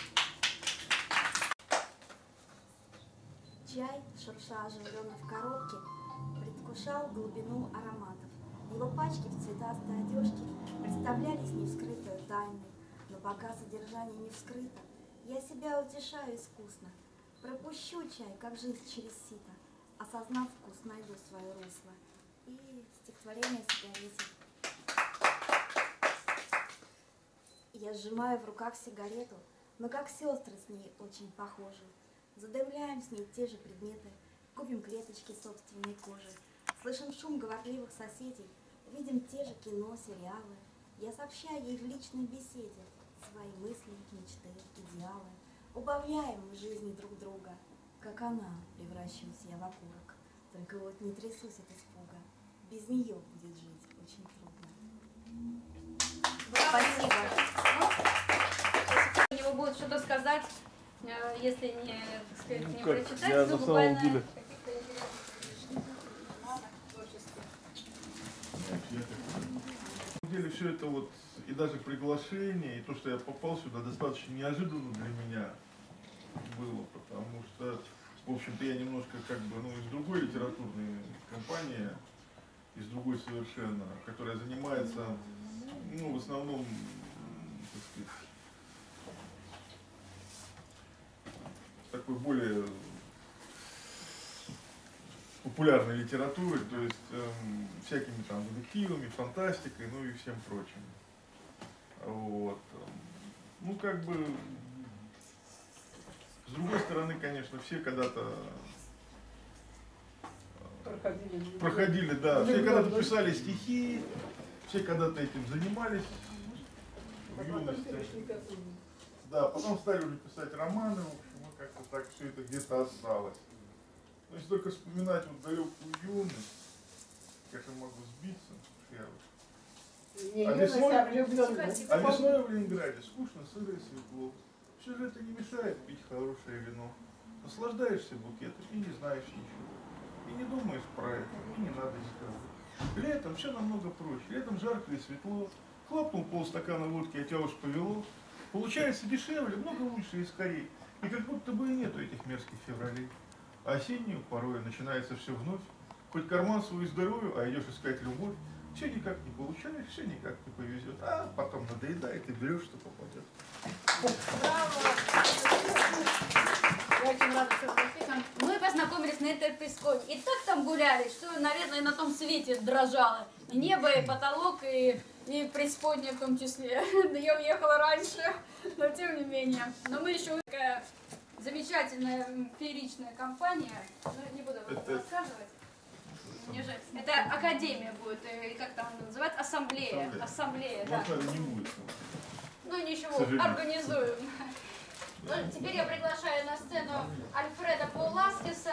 S12: Чай, шурша оживленно в коробке, предвкушал глубину ароматов. Его пачки в цветастой одежке представлялись невскрытую тайной. Но пока содержание не вскрыто, я себя утешаю искусно. Пропущу чай, как жизнь через сито, осознав вкус, найду свое русло. И стихотворение сигареты. Я сжимаю в руках сигарету, мы как сестры с ней очень похожи. Задымляем с ней те же предметы, купим клеточки собственной кожи. Слышим шум говорливых соседей, видим те же кино, сериалы. Я сообщаю ей в личной беседе свои мысли, мечты, идеалы. Убавляем мы жизни друг друга, как она, превращаюсь я в окурок. Только вот не трясусь от испуга, без нее будет жить очень трудно.
S2: Спасибо. Ну, если у него будет что-то сказать, если не, так сказать, не
S14: ну,
S2: прочитать,
S14: я
S2: то
S14: на
S2: буквально...
S14: самом деле... На самом деле все это вот, и даже приглашение, и то, что я попал сюда, достаточно неожиданно для меня было, потому что, в общем-то, я немножко как бы, ну, из другой литературной компании, из другой совершенно, которая занимается, ну, в основном, так сказать, такой более популярной литературой, то есть эм, всякими там детективами, фантастикой, ну и всем прочим. Вот. Ну, как бы, с другой стороны, конечно, все когда-то
S1: Проходили,
S14: проходили, да, все когда-то писали стихи, все когда-то этим занимались в юности. Да, потом стали уже писать романы, в общем, и как-то так все это где-то осталось. Но если только вспоминать вот далекую юность, конечно, могу сбиться, я вот...
S1: Не
S14: а,
S1: юность,
S14: весной,
S1: а влюбленность.
S14: а весной в Ленинграде скучно, сыро и светло. Все же это не мешает пить хорошее вино. Наслаждаешься букетом и не знаешь ничего. И не думаешь про это, и не надо никого. Летом все намного проще. Летом жарко и светло. Хлопнул полстакана водки, а тебя уж повело. Получается дешевле, много лучше и скорее. И как будто бы и нету этих мерзких февралей. А осеннюю порой начинается все вновь. Хоть карман свой здоровью, а идешь искать любовь. Все никак не получаешь, все никак не повезет. А потом надоедает и берешь, что попадет.
S2: Я очень рада, что вы Мы познакомились на Интерпресконе. И так там гуляли, что, наверное, на том свете дрожало. И небо, и потолок, и, и преисподняя в том числе. Я уехала раньше, но тем не менее. Но мы еще такая замечательная, фееричная компания. Ну, не буду вам
S14: Это...
S2: рассказывать. Мне жаль. Это академия будет, и как там называется? Ассамблея.
S14: Ассамблея,
S2: Ассамблея, да.
S14: Может, не будет.
S2: Ну ничего, организуем. Ну, теперь я приглашаю на сцену Альфреда Пауласкиса.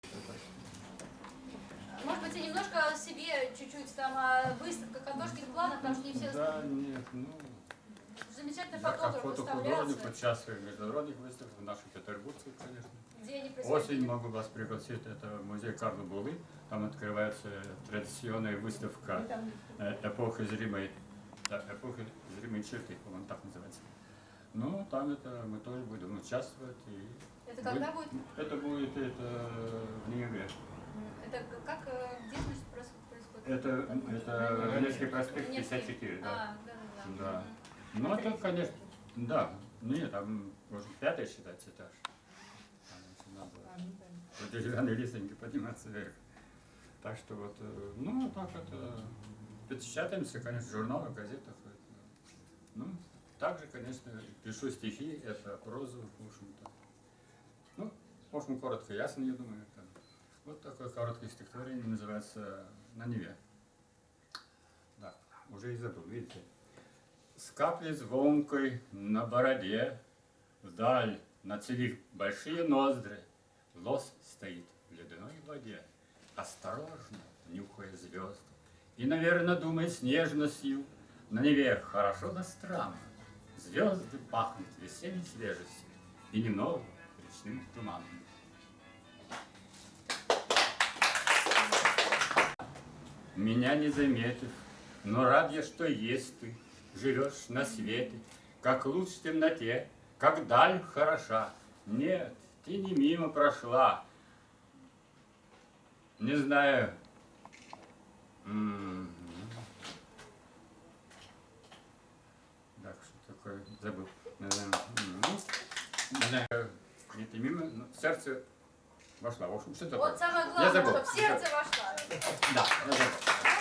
S2: Может быть, и немножко о себе, чуть-чуть там о выставках, художественных планах, потому что не все
S15: Да, нет, ну...
S2: Замечательный
S15: Я
S2: фотограф
S15: как фотохудожник
S2: выставляется.
S15: участвую в международных выставках, в наших петербургских, конечно.
S2: Где они происходят?
S15: Осень могу вас пригласить, это музей Карла Булы. Там открывается традиционная выставка эпохи зримой, да, эпохи зримой черты, по-моему, так называется. Ну, там это мы тоже будем участвовать. И
S2: это когда будет?
S15: Это будет это, в ноябре.
S2: Это как, где, значит, происходит?
S15: Это, это Невский проспект пятьдесят четыре, да.
S2: А, да, да, да.
S15: Да. Ну, это, конечно, да. Нет, там может пятый считается этаж. Надо по деревянной лесенке подниматься вверх. Так что вот, ну, так это, печатаемся, конечно, в журналах, газетах. Ну, также, конечно, пишу стихи, это прозу, в общем-то. Ну, в общем, коротко, ясно, я думаю. Это. Вот такое короткое стихотворение называется «На Неве». Да, уже и забыл, видите. С каплей звонкой на бороде, вдаль нацелив большие ноздри, лось стоит в ледяной воде, осторожно нюхая звезды. И, наверное, думает с нежностью, на Неве хорошо да странно. Звезды пахнут весенней свежестью и немного речным туманом. Меня не заметив, но рад я, что есть ты, живешь на свете, как луч в темноте, как даль хороша. Нет, ты не мимо прошла. Не знаю. М-м-м. Так, что такое? Забыл. Не знаю. Не знаю. Не ты мимо, но сердце вошла. В общем, что такое?
S2: Вот самое
S15: Я
S2: главное,
S15: забыл.
S2: что в сердце вошла.
S15: Да, я забыл.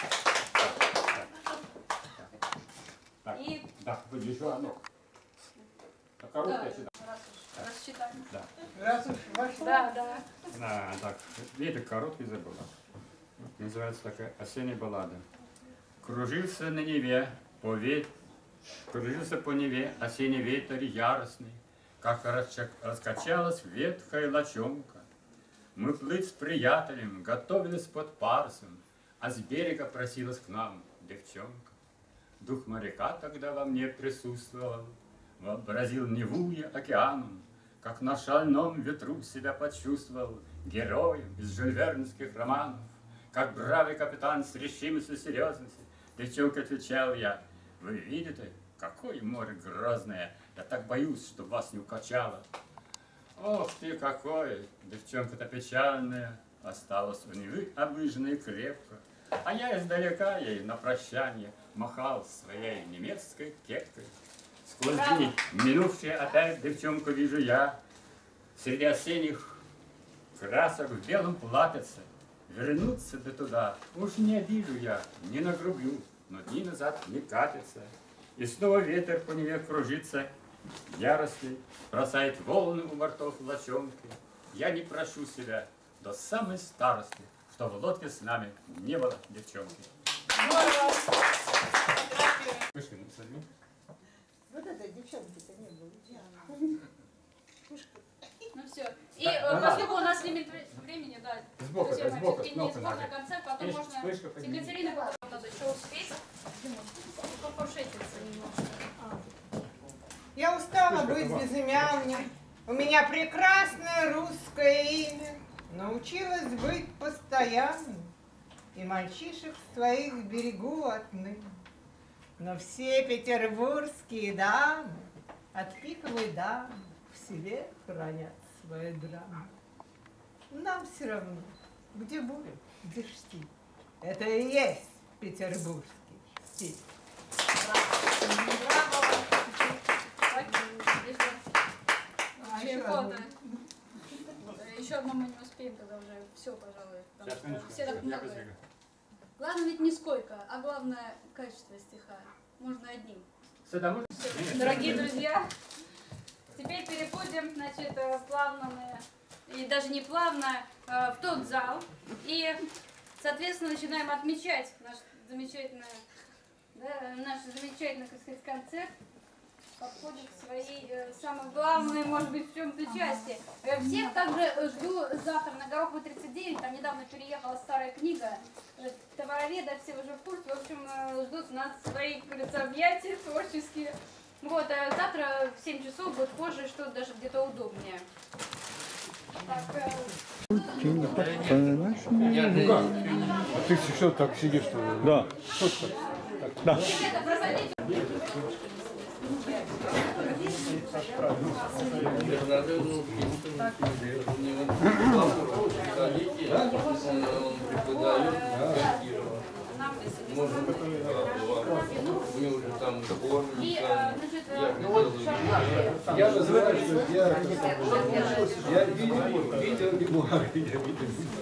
S15: Так,
S2: И...
S15: да, вот еще одно. Так, короткое сюда.
S2: Рассчитаем.
S15: Да.
S1: Раз уж вошла.
S2: Да, да.
S15: Да, так, видите, короткий забыла. Называется такая «Осенняя баллада». Кружился на Неве, по ве... кружился по Неве осенний ветер яростный, как раскачалась ветхая лочонка. Мы плыть с приятелем готовились под парусом, а с берега просилась к нам девчонка. Дух моряка тогда во мне присутствовал, вообразил Неву и океаном, как на шальном ветру себя почувствовал героем из жюльвернских романов. Как бравый капитан с решимостью и серьезностью, девчонка, отвечал я, вы видите, какое море грозное, я так боюсь, что вас не укачало. Ох ты какой, девчонка-то печальная, осталась у Невы обыженная и крепко, а я издалека ей на прощание махал своей немецкой кепкой. Сквозь дни минувшие опять девчонку вижу я, среди осенних красок в белом платьице. Вернуться бы туда уж не обижу я, не нагрублю, но дни назад не катится. И снова ветер по Неве кружится, яростный, бросает волны у бортов лочонки. Я не прошу себя до самой старости, что в лодке с нами не было девчонки.
S1: Вот этой девчонки-то не было.
S2: Ну все. И э, поскольку у нас лимит времени, да,
S15: Сбоку,
S2: друзья
S15: да,
S2: мои,
S15: сбоку,
S2: все-таки не
S15: кнопку
S2: скоро
S15: нажать.
S2: концерт, потом
S15: Видишь,
S2: можно
S15: вспышка поднимется.
S2: Екатерина потом надо еще успеть. Покушетиться немножко.
S1: Я устала
S15: Слушай,
S1: быть
S15: Тома.
S1: безымянной. У меня прекрасное русское имя. Научилась быть постоянной. И мальчишек своих берегу отныне. Но все петербургские дамы от пиковой дамы в себе хранят свои драмы. Нам все равно, где буря, где штиль. Это и есть петербургский стиль.
S2: А еще фото. Еще одно мы не успеем, тогда уже все, пожалуй. потому
S15: Сейчас,
S2: что
S15: минутку,
S2: все так
S15: я
S2: много.
S15: быстренько.
S2: Главное ведь не сколько, а главное качество стиха. Можно одним.
S15: Сюда можно?
S2: Всё. Дорогие друзья, теперь переходим, значит, плавно мы, и даже не плавно, в тот зал. И, соответственно, начинаем отмечать наш замечательный, да, наш замечательный, так сказать, концерт. Подходит к своей э, самой главной, может быть, в чем-то части. Э, всех также жду завтра на Гороховой тридцать девять, там недавно переехала старая книга, э, товароведа, все уже в курсе, в общем, э, ждут нас свои, как говорится, объятия творческие. Вот, а завтра в семь часов будет позже, что даже где-то удобнее. Так, э...
S6: А ты что так сидишь, что ли?
S4: Да.
S6: Что ж так?
S4: Да.
S2: Ребята, просадите.
S16: Я называю, что я, я видел, видел мемуары, я видел.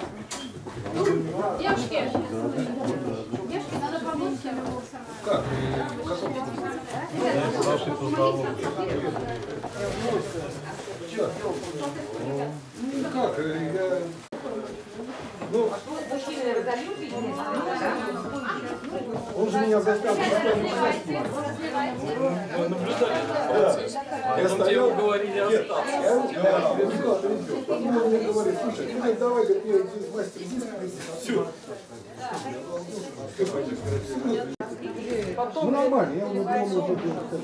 S2: Девушки, девушки, надо помочь.
S16: Как?
S6: Ваши поздоровки.
S16: Че? Ну как? Я... Ну, он же меня заставил я стоял, говорили, остался. Я прибегал, прибегал. Потом он мне говорит, слушай, ну давай, говорит, мне здесь мастер диск. Все. Ну нормально, я уже думал, что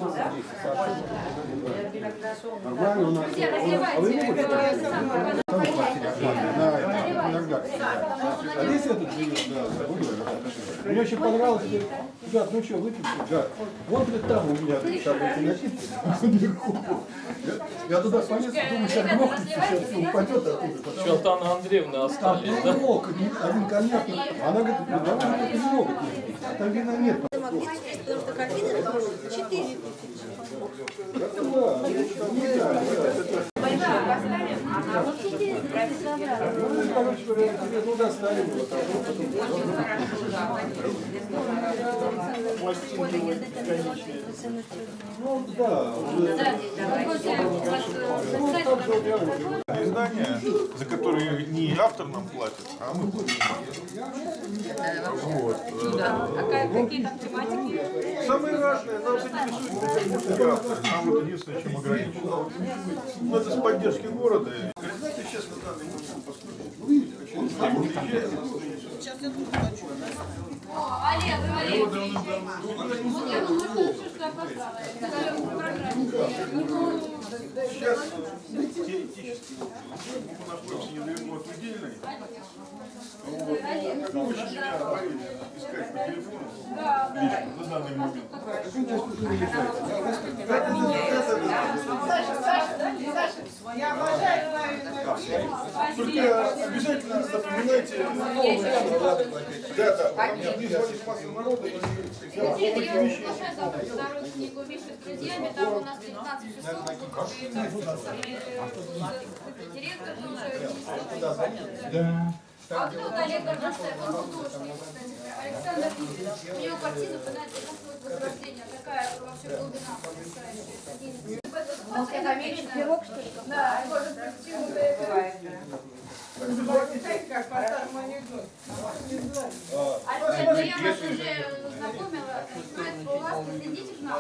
S16: нормально у нас. А вы не можете? А здесь этот живет, да, мне очень понравилось, говорит, Гад, ну что, выпьем? Гад, вот ли там у меня там эти напитки, я туда полез, думаю, сейчас грохнется, сейчас все упадет оттуда.
S11: Еще от Анны Андреевны остались, да?
S16: Там мог, один коньяк, она говорит, ну давай только немного, а там вина нет.
S17: Потому что картины четыре.
S16: Ну, доставим его там. Ну, да.
S14: Издания, за которые не автор нам платит, а мы платим. Вот.
S2: А какие там тематики?
S14: Самые разные, нам заинтересует автор. Нам вот единственное, чем ограничено. Ну, это с поддержки города. Знаете, сейчас на данный момент посмотрите. Сейчас я тут хочу.
S2: Олег, Олег, вот я думаю, что что опоздала.
S14: Сейчас теоретически мы находимся недалеко от Удельной. Очень меня отправили искать по телефону лично на данный момент.
S1: Саша, Саша, Саша, я обожаю твою.
S14: Только обязательно запоминайте новые. Да, да. Мне звонит масса народа.
S2: Я приглашаю завтра вторую книгу вместе с друзьями. Там у нас пятнадцать часов. Директор тоже. А кто вот Олег Горностаев, он художник, кстати, Александр Ильич. У него картина, вы знаете, «Возрождение». Такая вообще глубина потрясающая.
S17: Он фамилия Пирог, что ли?
S2: Да, может, почему бывает.
S1: Как по старому анекдоту.
S2: Александр, я вас уже знакомила. Проект по ласке, следите к нам.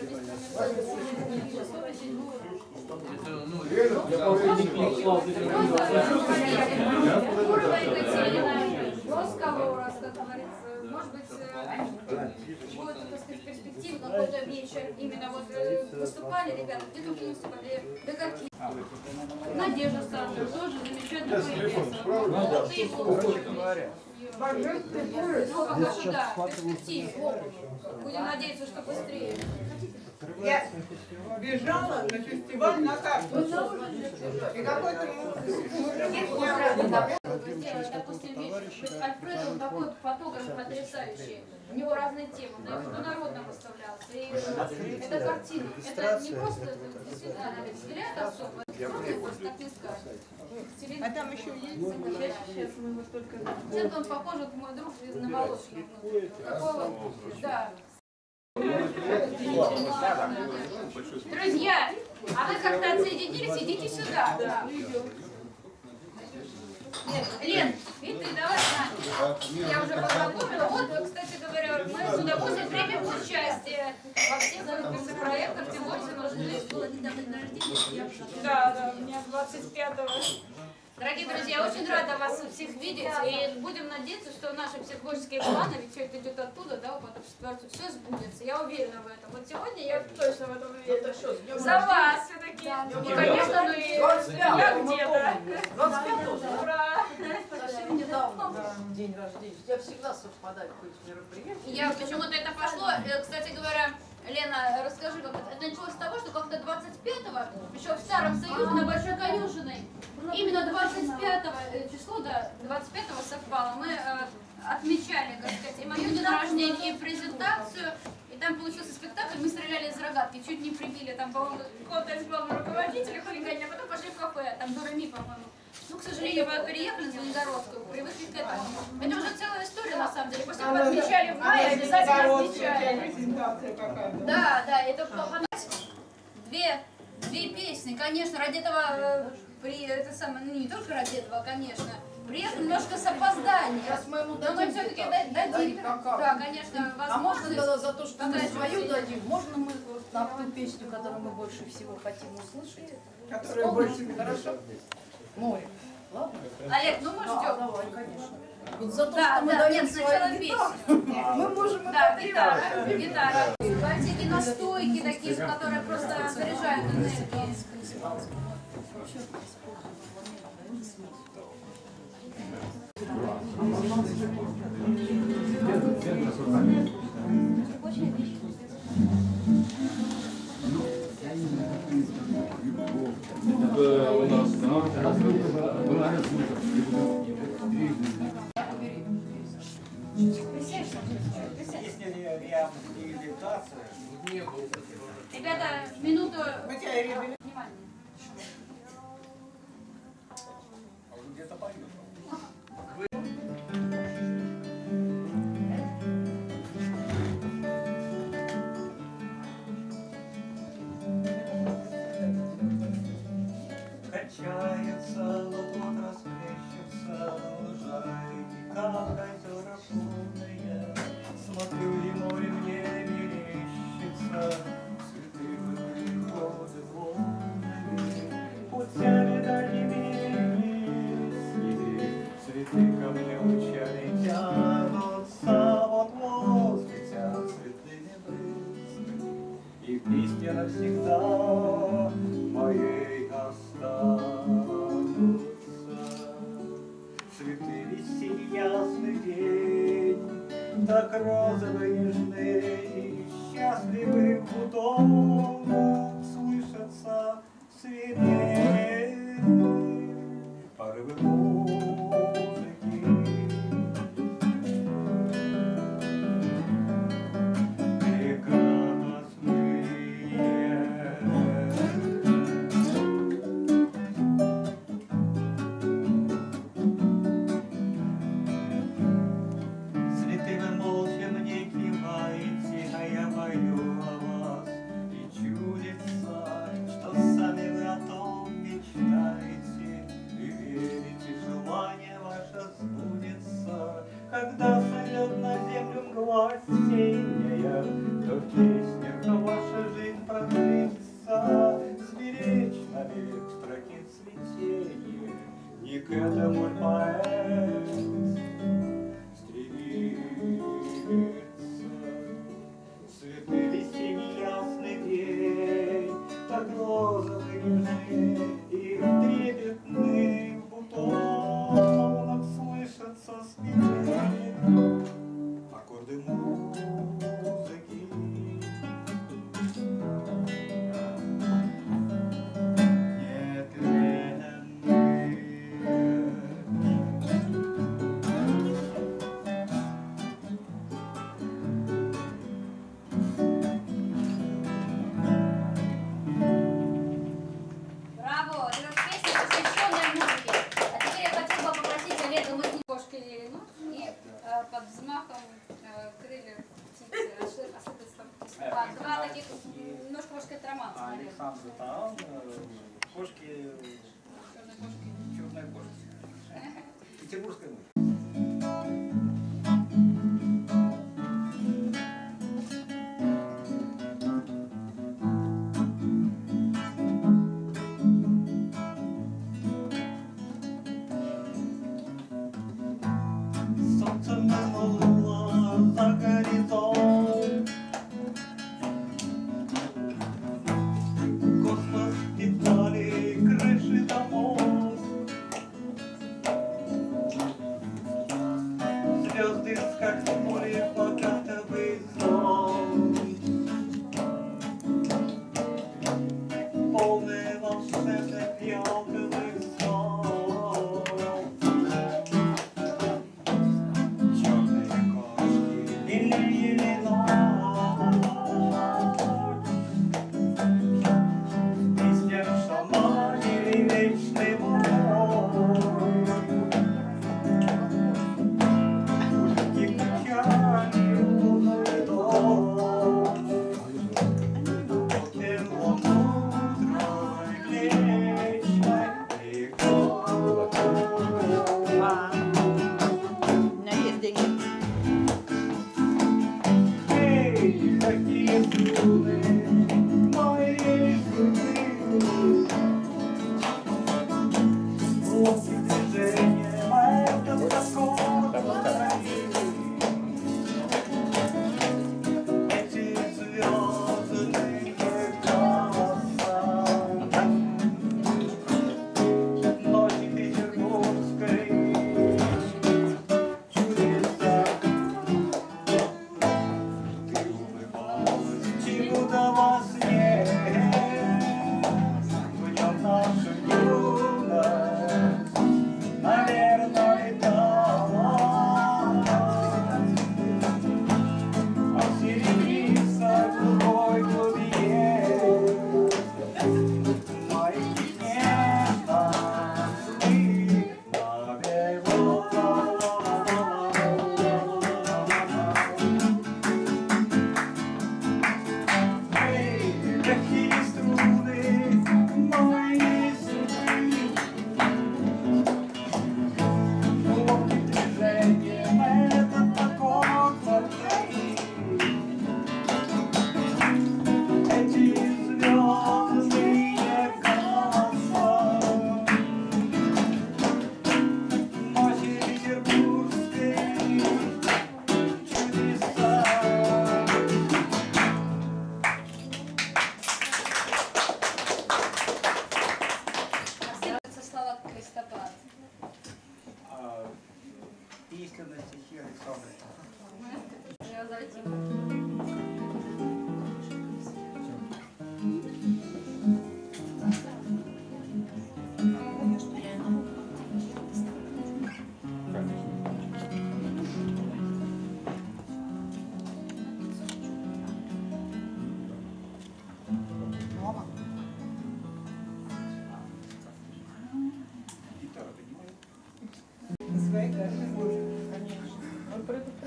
S2: Разговор, как говорится, может быть, будет, так сказать, перспектива, какой-то вечер. Именно вот выступали ребята, где только не выступали, да какие. Надежда Сандер тоже замечательно появился. Ну, пока что, да, перспектива. Будем надеяться, что быстрее.
S1: Я бежала на фестиваль на карту. И какой-то мужик.
S2: Допустим, Альфред, он такой фотограф потрясающий. У него разные темы, да, и международно выставлялся. И эта картина, это не просто действительно взгляд особо, так не скажешь.
S1: А там еще есть?
S2: Сейчас мы его только... Чем он похож, вот мой друг на волоске. Какого? Да. Друзья, а вы как-то отсоединились, идите сюда. Лен, и ты давай с нами. Я уже познакомила. Вот, кстати говоря, мы с удовольствием примем участие во всех проектах, тем более, что здесь было недавно день рождения. Да, да, у меня двадцать пятого. Дорогие друзья, очень рада вас всех видеть, и будем надеяться, что наши психологические планы, ведь все это идет оттуда, да, потом четвертую, все сбудется, я уверена в этом. Вот сегодня я точно в этом уверена. За вас все-таки. И, конечно, ну и я где-то.
S18: двадцать пятого?
S2: Ура!
S18: Совсем недавно день рождения. У тебя всегда совпадает какое-то мероприятие.
S2: Я почему-то это пошло. Кстати говоря, Лена, расскажи, как это, это пятого, еще в Старом Союзе на Большой Конюшиной, именно двадцать пятого число, да, двадцать пятого совпало, мы э, отмечали, как сказать, и мое день рождения, и презентацию, и там получился спектакль, мы стреляли из рогатки, чуть не прибили там, по-моему, кого-то из главного руководителя, хулигане, а потом пошли в кафе, там Дурами, по-моему. Ну, к сожалению, мы переехали на Звенигородскую, привыкли к этому. Это уже целая история, на самом деле. После того, отмечали в мае, обязательно отмечали. Да, да, это две, две песни, конечно, ради этого, э, при, это самое, ну не только ради этого, конечно, приехали немножко с опозданием. Но мы все-таки дадим. Да, конечно, возможно.
S18: А можно за то, что мы свою дадим, можно мы на ту песню, которую мы больше всего хотим услышать?
S1: Которая больше
S18: хорошо. Море. Ладно?
S2: Олег, ну мы ждем.
S18: Да, давай, конечно. Вот за то,
S2: да,
S18: что мы
S2: да,
S18: даем
S2: нет, сначала
S18: свою
S2: песню.
S18: мы можем
S2: да, гитара, гитара. Всякие настойки такие, которые просто заряжают энергией.
S16: Это у нас,
S2: Ребята, минуту внимания.
S7: Где-то поет.
S19: Качается, вот расплещется лужайки, как озера полные. Смотрю, и море мне мерещится, цветы выходят волнами, путями дальними близкими, цветы ко мне учали тянутся, вот воздух тянут цветными брызгами, и песня навсегда моей останутся. Цветы весенний ясный день, так розовый нежный, и счастливых бутонах слышатся свирель порывы музыки. Когда сойдет на землю мгла осенняя, то в песнях ваша жизнь продлится. Сберечь навек строки цветения, не к этому ль поэт стремится. Цветы весенний ясный день, так розовый нежный, и в трепетных бутонах слышатся свирели аккорды музыки.
S2: Браво! Это песня, посвященная музыке. А теперь я хотела бы попросить Олега, мы с ним кошки Лерину, и э, под взмахом э, крыльев птицы осыпаться. А, два таких, немножко, может сказать, романса.
S7: Александр Таран, кошки, черная кошка, петербургская мышь.
S19: Солнце нырнуло за горизонт, космос впитали крыши домов.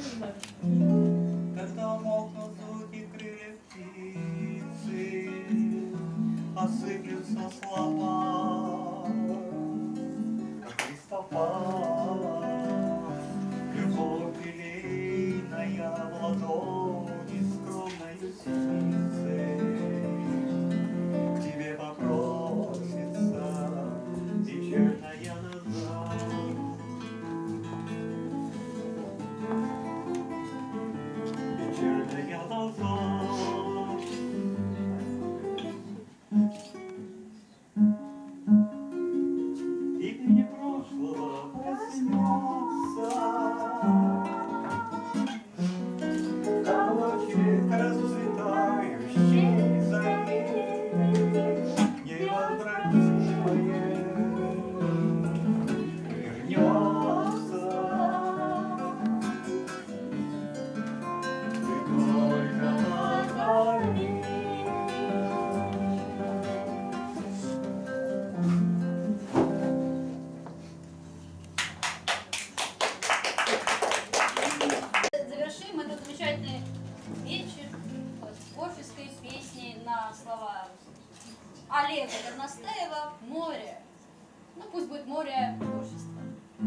S19: Когда мокнут звуки крыльев птицы, осыплются слова, как листопад. Любовь елейная в ладони скромною синицей к тебе попросится вечерняя назад. Вечерняя назад. И мне прошлого проснется, как ночи расцветающей зари, невозвратимое вернется. Ты только позови.
S10: Завершим этот замечательный вечер вот, творческой песни на слова Олега Горностаева «Море». Ну, пусть будет море творчества.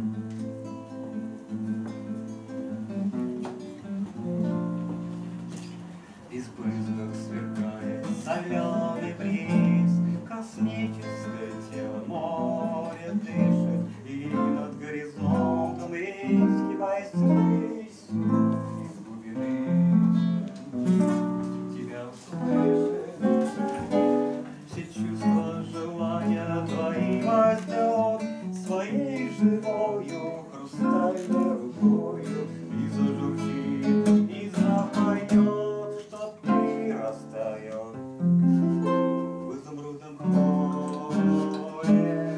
S19: В избытках сверкает соленый бриз, космическое тело море дышит, и над горизонтом рискиваясь ввысь, из глубины тебя услышит. Все чувства, желания твои возьмет своей живою хрустальной рукою и зажурчит, и запоет, чтоб ты растаял в изумрудном море.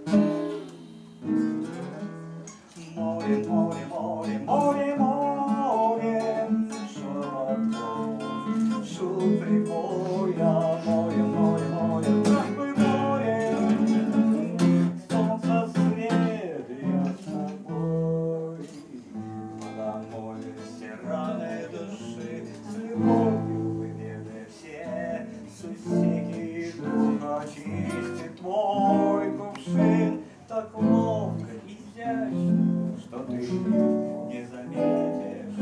S19: Море, море, море, море, море, шепотом, шум прибоя. Море, море, море, такое море, солнце свет, я с тобой. Вода море, все раны души, с любовью вымерли все сусеки, дух очистит твой кувшин, так ловко и изящно, что ты не заметишь.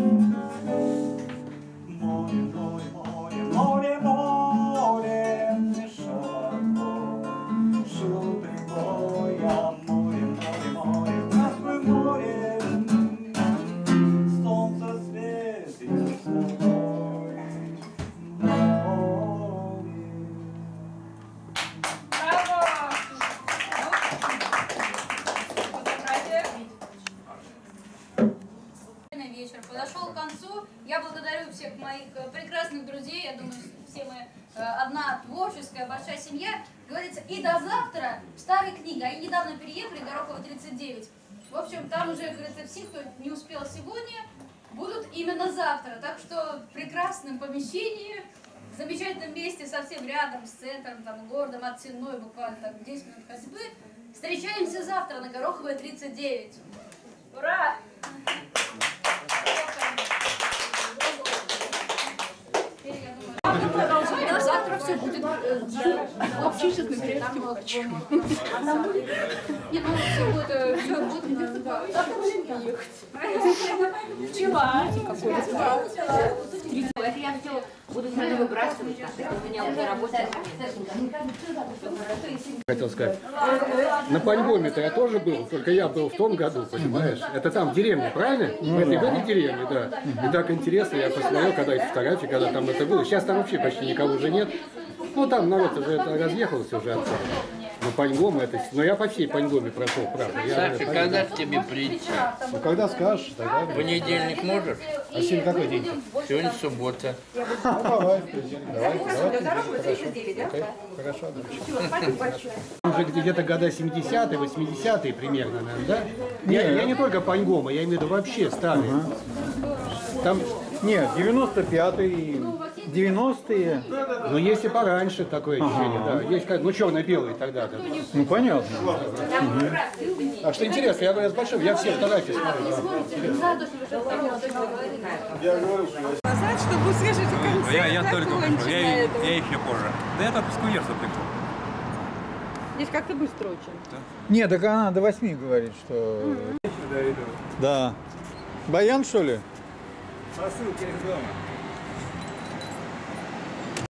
S19: Море, море, море, море, море, широко, шум прибоя. Море, море, море, такое море, солнце светит с тобой.
S10: Вечер подошел к концу. Я благодарю всех моих э, прекрасных друзей. Я думаю, все мы э, одна творческая большая семья. Говорится, и до завтра в старой книге. Они недавно переехали, Горохова тридцать девять. В общем, там уже, говорится, все, кто не успел сегодня, будут именно завтра. Так что в прекрасном помещении, в замечательном месте, совсем рядом с центром, там, городом, от Сенной, буквально там десять минут ходьбы. Встречаемся завтра на Гороховой тридцать девять. Ура!
S18: Завтра все будет в общественном порядке лучше.
S10: Не, ну все будет, все будет, да. Завтра будем ехать.
S18: Вчера.
S20: Это я все буду сразу выбрасывать, а ты у меня уже работает.
S16: Хотел сказать, на Паньгоме-то я тоже был, только я был в том году, понимаешь? Это там в деревне, правильно? В этой, в этой деревне, да. И так интересно, я посмотрел, когда эти фотографии, когда там это было. Сейчас там вообще почти никого уже нет. Ну там народ уже разъехался уже отсюда. Ну, Паньгома это... Но я по всей Паньгоме прошел, правда. Я,
S3: Саша, когда к тебе прийти?
S16: Ну, когда скажешь, тогда...
S3: В понедельник можешь?
S16: А сегодня какой день?
S3: Сегодня суббота.
S16: Ну, давай, давай, давай. Хорошо, хорошо. Уже где-то года семидесятые, восьмидесятые примерно, наверное, да? Я, я не только Паньгома, я имею в виду вообще старые. Там...
S4: Нет, девяносто пятый... девяностые.
S16: Ну, есть и пораньше такое ощущение,
S4: Ага.
S16: да. Есть как, ну, черно-белый тогда. Да.
S4: Ну, понятно.
S16: Мгм. А что интересно, я говорю, с большим, я все фотографии смотрю.
S21: Сказать, чтобы услышать концерт
S22: Я, я только пришел, я,
S21: законченный.
S22: я еще позже. Да я только с курьерства пришел.
S21: Здесь как-то быстро очень.
S4: Нет, так она до восьми говорит, что... Да. Баян, что ли?
S22: Посылки из дома.